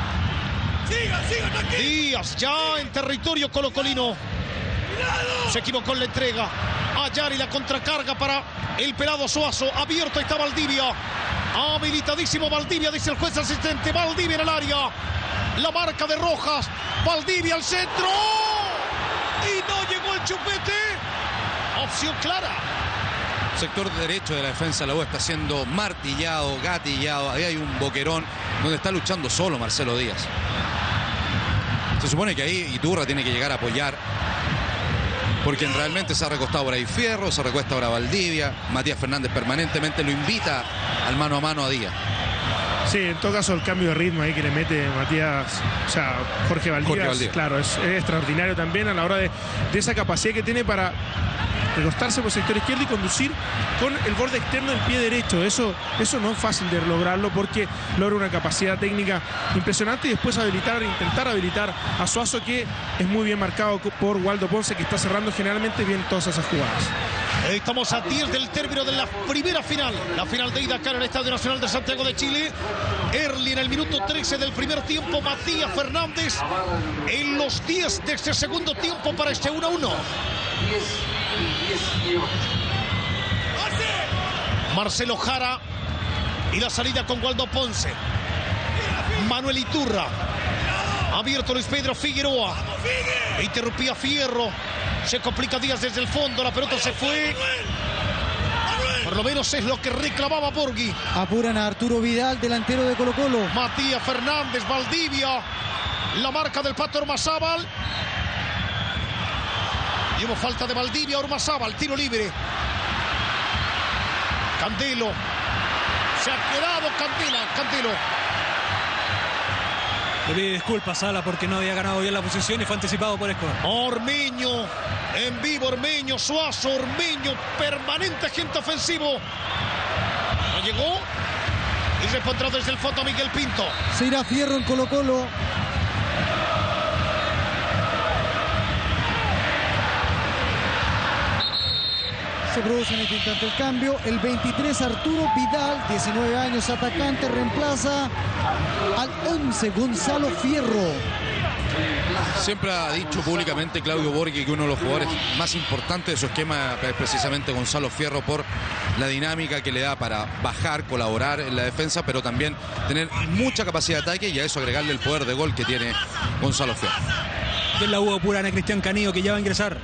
Díaz ya en territorio colocolino. Se equivocó en la entrega. Ayari la contracarga para el pelado Suazo. Abierto está Valdivia. Habilitadísimo Valdivia, dice el juez asistente. Valdivia en el área. La marca de Rojas. Valdivia al centro. Y no llegó el chupete. Opción clara. Sector derecho de la defensa de la U está siendo martillado, gatillado. Ahí hay un boquerón donde está luchando solo Marcelo Díaz. Se supone que ahí Iturra tiene que llegar a apoyar, porque realmente se ha recostado por ahí Fierro, se recuesta ahora Valdivia. Matías Fernández permanentemente lo invita al mano a mano a Díaz. Sí, en todo caso el cambio de ritmo ahí que le mete Matías, o sea, Jorge Valdivia, Jorge Valdivia. claro, es, es extraordinario también a la hora de, de esa capacidad que tiene para recostarse por el sector izquierdo y conducir con el borde externo del pie derecho. Eso, eso no es fácil de lograrlo, porque logra una capacidad técnica impresionante, y después habilitar, intentar habilitar a Suazo, que es muy bien marcado por Waldo Ponce, que está cerrando generalmente bien todas esas jugadas. Estamos a diez del término de la primera final. La final de ida acá en el Estadio Nacional de Santiago de Chile. Early en el minuto trece del primer tiempo. Matías Fernández en los diez de este segundo tiempo para este uno a uno. Marcelo Jara y la salida con Waldo Ponce. Manuel Iturra. Abierto Luis Pedro Figueroa. Interrumpía Fierro. Se complica Díaz desde el fondo. La pelota se fue. Por lo menos es lo que reclamaba Borghi. Apuran a Arturo Vidal, delantero de Colo-Colo. Matías Fernández, Valdivia. La marca del Pato Ormazábal. Y hubo falta de Valdivia. Ormazábal, tiro libre. Candelo. Se ha quedado Candela. Candelo. Le pide disculpas Sala porque no había ganado bien la posición y fue anticipado por Escobar. Ormeño, en vivo Ormeño, Suazo, Ormeño, permanente agente ofensivo. No llegó y responderá desde el fondo Miguel Pinto. Se irá Fierro en Colo-Colo. Se produce en este instante el cambio. El veintitrés Arturo Vidal, diecinueve años, atacante, reemplaza al once Gonzalo Fierro. Siempre ha dicho públicamente Claudio Borghi que uno de los jugadores más importantes de su esquema es precisamente Gonzalo Fierro, por la dinámica que le da para bajar, colaborar en la defensa, pero también tener mucha capacidad de ataque, y a eso agregarle el poder de gol que tiene Gonzalo Fierro. De la U apura a Cristian Canillo, que ya va a ingresar.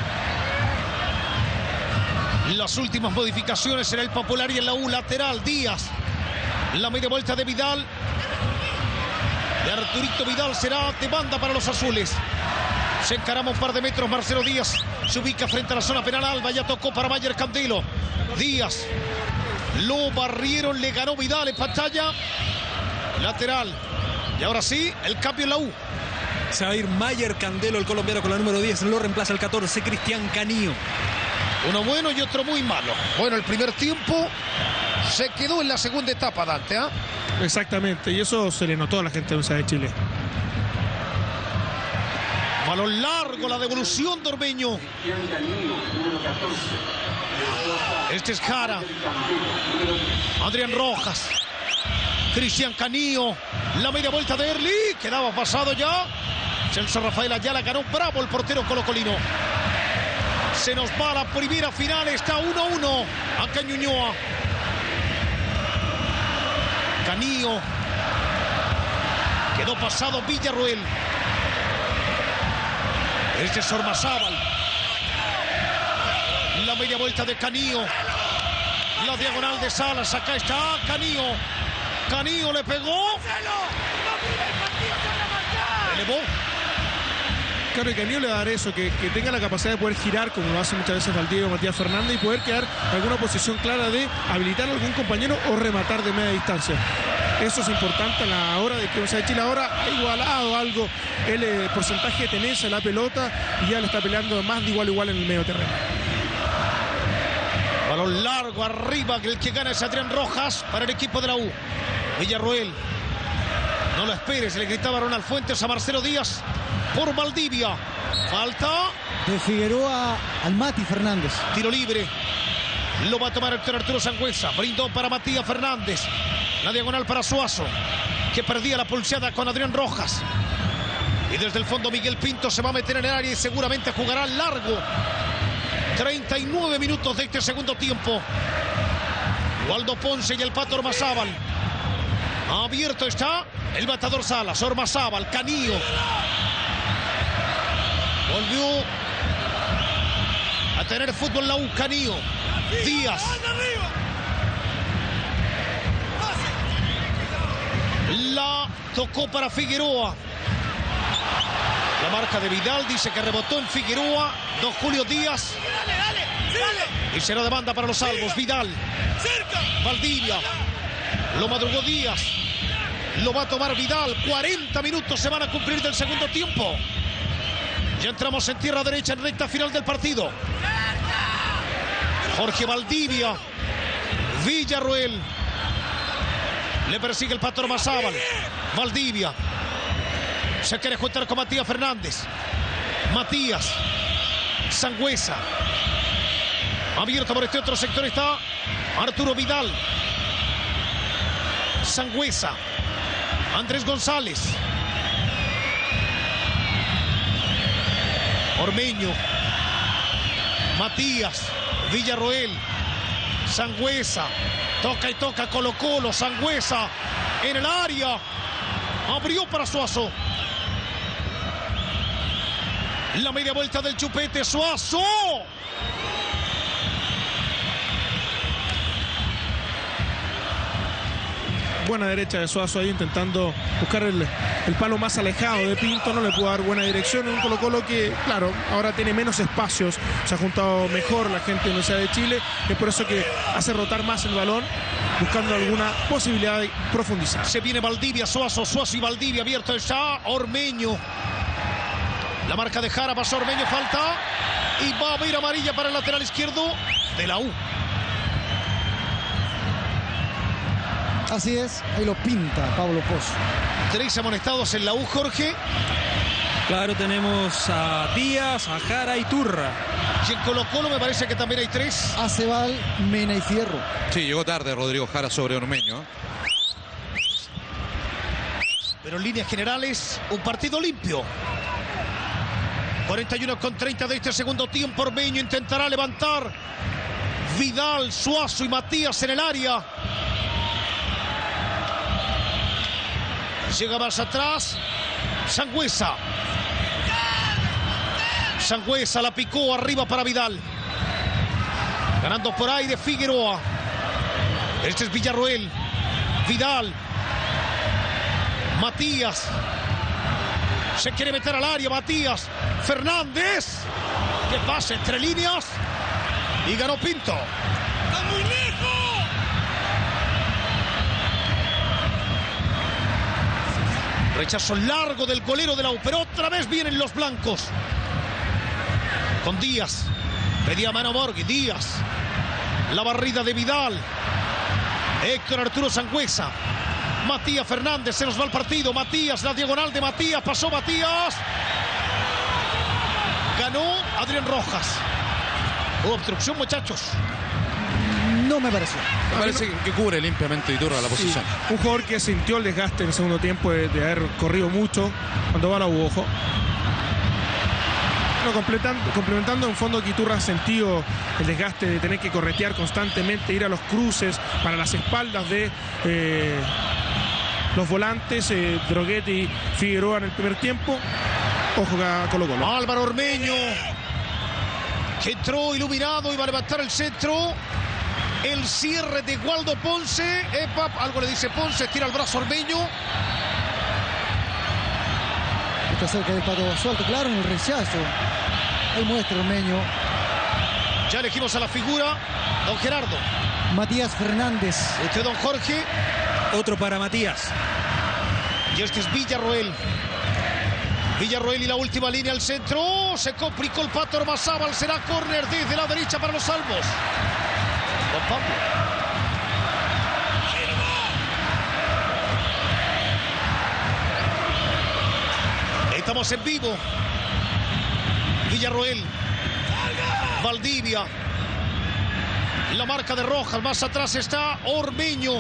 Las últimas modificaciones en el Popular y en la U. Lateral, Díaz. La media vuelta de Vidal. De Arturito Vidal será de banda para los azules. Se encarama un par de metros Marcelo Díaz. Se ubica frente a la zona penal. Alba ya tocó para Mayer Candelo. Díaz. Lo barrieron, le ganó Vidal en pantalla. Lateral. Y ahora sí, el cambio en la U. Se va a ir Mayer Candelo, el colombiano, con la número diez. Lo reemplaza el catorce, Cristian Canillo. Uno bueno y otro muy malo. Bueno, el primer tiempo se quedó en la segunda etapa, Dante, ¿ah? ¿eh? Exactamente, y eso se le notó a la gente de Universidad de Chile. Balón largo, la devolución de Ormeño. Este es Jara. Adrián Rojas. Cristian Canillo. La media vuelta de Early. Quedaba pasado ya. Celso Rafael Ayala ganó bravo el portero colocolino. Se nos va la primera final. Está uno a uno. Acá en Ñuñoa. Canillo. Quedó pasado Villarruel. Este es Ormazábal. La media vuelta de Canillo. La diagonal de Salas. Acá está Canillo. Canillo le pegó. Elevó. Claro, y Canillo le va a dar eso, que, que tenga la capacidad de poder girar, como lo hace muchas veces Valdivia o Matías Fernández, y poder quedar en alguna posición clara de habilitar a algún compañero o rematar de media distancia. Eso es importante a la hora de que o sea, Chile ahora ha igualado algo el eh, porcentaje de tenencia en la pelota y ya le está peleando más de igual a igual en el medio terreno. Balón largo arriba, que el que gana es Adrián Rojas para el equipo de la U. Villarroel. No lo esperes, le gritaba Ronald Fuentes a Marcelo Díaz por Valdivia. Falta de Figueroa al Mati Fernández. Tiro libre. Lo va a tomar Héctor Arturo Sangüesa. Brindó para Matías Fernández. La diagonal para Suazo, que perdía la pulseada con Adrián Rojas. Y desde el fondo Miguel Pinto se va a meter en el área y seguramente jugará largo. treinta y nueve minutos de este segundo tiempo. Waldo Ponce y el Pato Ormazábal. Abierto está el batador Salas. Ormazábal, Canillo. Volvió a tener fútbol la U. Canillo. Díaz. La tocó para Figueroa. La marca de Vidal dice que rebotó en Figueroa. Don Julio Díaz. Y será de banda para los salvos. Vidal. Valdivia. Lo madrugó Díaz. Lo va a tomar Vidal. cuarenta minutos se van a cumplir del segundo tiempo. Ya entramos en tierra derecha en recta final del partido. Jorge Valdivia. Villarroel. Le persigue el Pato Ormazábal. Valdivia. Se quiere juntar con Matías Fernández. Matías. Sangüesa. Abierto por este otro sector está Arturo Vidal. Sangüesa. Andrés González. Ormeño. Matías. Villarroel. Sangüesa. Toca y toca Colo Colo. Sangüesa en el área. Abrió para Suazo. La media vuelta del chupete. Suazo. Buena derecha de Suazo ahí intentando buscar el, el palo más alejado de Pinto. No le pudo dar buena dirección. Un Colo Colo que, claro, ahora tiene menos espacios. Se ha juntado mejor la gente de la Universidad de Chile. Es por eso que hace rotar más el balón, buscando alguna posibilidad de profundizar. Se viene Valdivia, Suazo, Suazo y Valdivia. Abierto está Ormeño. La marca de Jara, pasó Ormeño, falta. Y va a haber amarilla para el lateral izquierdo de la U. Así es, ahí lo pinta Pablo Pozo. Tres amonestados en la U, Jorge. Claro, tenemos a Díaz, a Jara y Turra. Y en Colo Colo me parece que también hay tres. Acebal, Mena y Fierro. Sí, llegó tarde Rodrigo Jara sobre Ormeño. Pero en líneas generales, un partido limpio. cuarenta y uno con treinta de este segundo tiempo. Ormeño intentará levantar. Vidal, Suazo y Matías en el área. Llega más atrás. Sangüesa. Sangüesa la picó arriba para Vidal. Ganando por aire Figueroa. Este es Villarroel. Vidal. Matías. Se quiere meter al área Matías. Fernández. Que pasa entre líneas. Y ganó Pinto. ¡Está muy lejos! Rechazo largo del golero de la U, pero otra vez vienen los blancos. Con Díaz. Pedía mano Borghi. Díaz. La barrida de Vidal. Héctor Arturo Sangüesa. Matías Fernández. Se nos va el partido. Matías. La diagonal de Matías. Pasó Matías. Adrián Rojas. Hubo obstrucción, muchachos. No me pareció. Me parece que cubre limpiamente Iturra la posición. Sí, un jugador que sintió el desgaste en el segundo tiempo de, de haber corrido mucho cuando va a la U, ojo. Bueno, completando, complementando en fondo que Iturra ha sentido el desgaste de tener que corretear constantemente, ir a los cruces para las espaldas de eh, los volantes, eh, Droguetti y Figueroa en el primer tiempo. Ojo a Colo Colo. Álvaro Ormeño, que entró iluminado y va a levantar el centro. El cierre de Waldo Ponce. Epa, algo le dice Ponce, tira el brazo Ormeño. Está cerca del Pato Basualdo, claro, en el rechazo. Ahí muestra Ormeño. Ya elegimos a la figura, don Gerardo. Matías Fernández. Este don Jorge. Otro para Matías. Y este es Villarroel. Villarroel y la última línea al centro. Se complicó el Pato Ormazábal. Será córner desde la derecha para los Salvos. Don Pablo. Estamos en vivo. Villarroel. Valdivia. La marca de Rojas. Más atrás está Ormeño.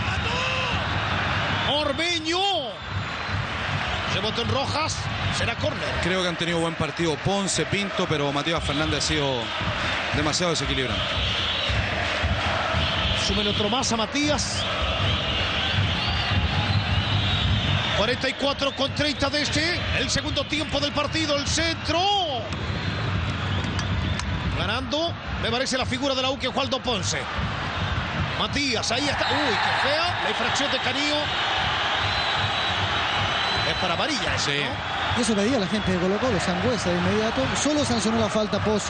Ormeño. Se botó en Rojas. Será córner. Creo que han tenido buen partido Ponce, Pinto, pero Matías Fernández ha sido demasiado desequilibrante. Súmele otro más a Matías. cuarenta y cuatro con treinta de este. El segundo tiempo del partido. El centro. Ganando. Me parece la figura de la U que Waldo Ponce. Matías. Ahí está. Uy, qué fea. La infracción de Canillo. Es para amarilla ese, sí. ¿no? Y eso pedía la gente de Colo Colo. Sangüesa de inmediato. Solo sancionó la falta Pozo.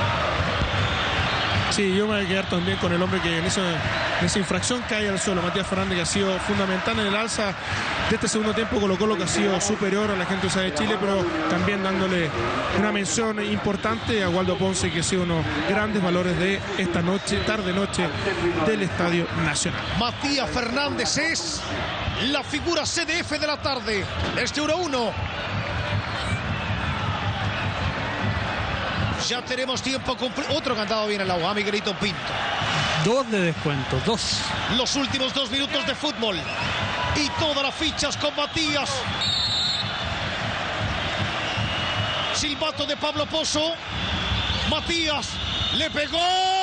Sí, yo me voy a quedar también con el hombre que en esa, en esa infracción cae al suelo. Matías Fernández, que ha sido fundamental en el alza de este segundo tiempo. Colo Colo, que ha sido superior a la gente de Chile, pero también dándole una mención importante a Waldo Ponce, que ha sido unos grandes valores de esta noche, tarde-noche del Estadio Nacional. Matías Fernández es la figura C D F de la tarde. Este uno uno. Ya tenemos tiempo cumplido. Otro cantado bien en la U, ¿eh? Miguelito Pinto. Dos de descuento, dos. Los últimos dos minutos de fútbol. Y todas las fichas con Matías. Silbato de Pablo Pozo. Matías le pegó.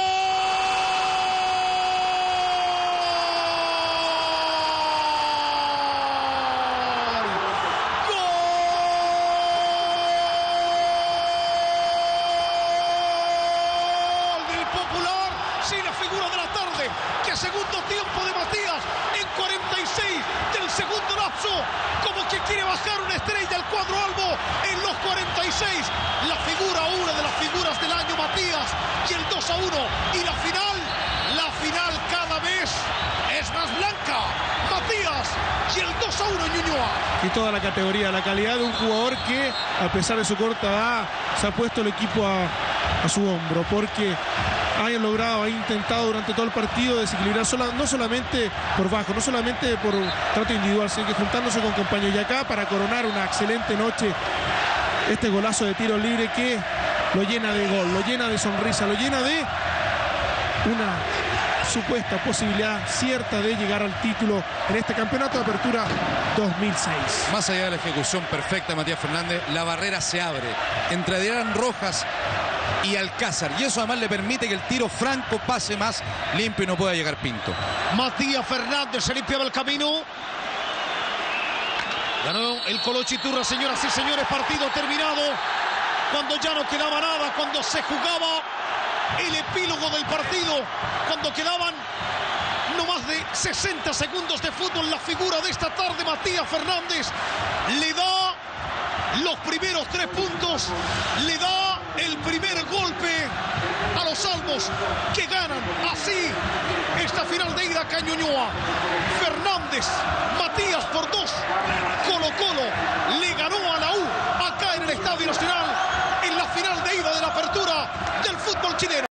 Segundo tiempo de Matías en cuarenta y seis del segundo lapso, como que quiere bajar una estrella al cuadro albo en los cuarenta y seis. La figura, una de las figuras del año, Matías, y el dos a uno. Y la final, la final cada vez es más blanca. Matías y el dos a uno en Ñuñoa. Y toda la categoría, la calidad de un jugador que, a pesar de su corta edad, se ha puesto el equipo a, a su hombro, porque hayan logrado, ha intentado durante todo el partido desequilibrar sola, no solamente por bajo, no solamente por trato individual, sino que juntándose con compañeros. Y acá, para coronar una excelente noche, este golazo de tiro libre que lo llena de gol, lo llena de sonrisa, lo llena de una supuesta posibilidad cierta de llegar al título en este campeonato de apertura dos mil seis. Más allá de la ejecución perfecta de Matías Fernández, la barrera se abre entre Adrián Rojas y Alcázar, y eso además le permite que el tiro franco pase más limpio y no pueda llegar Pinto. Matías Fernández se limpiaba el camino. Ganó el Colocho Iturra, señoras y señores. Partido terminado. Cuando ya no quedaba nada, cuando se jugaba el epílogo del partido, cuando quedaban no más de sesenta segundos de fútbol, la figura de esta tarde, Matías Fernández, le da los primeros tres puntos, le da el primer golpe a los Salvos, que ganan así esta final de ida acá en Ñuñoa. Fernández, Matías por dos. Colo Colo le ganó a la U acá en el Estadio Nacional en la final de ida de la apertura del fútbol chileno.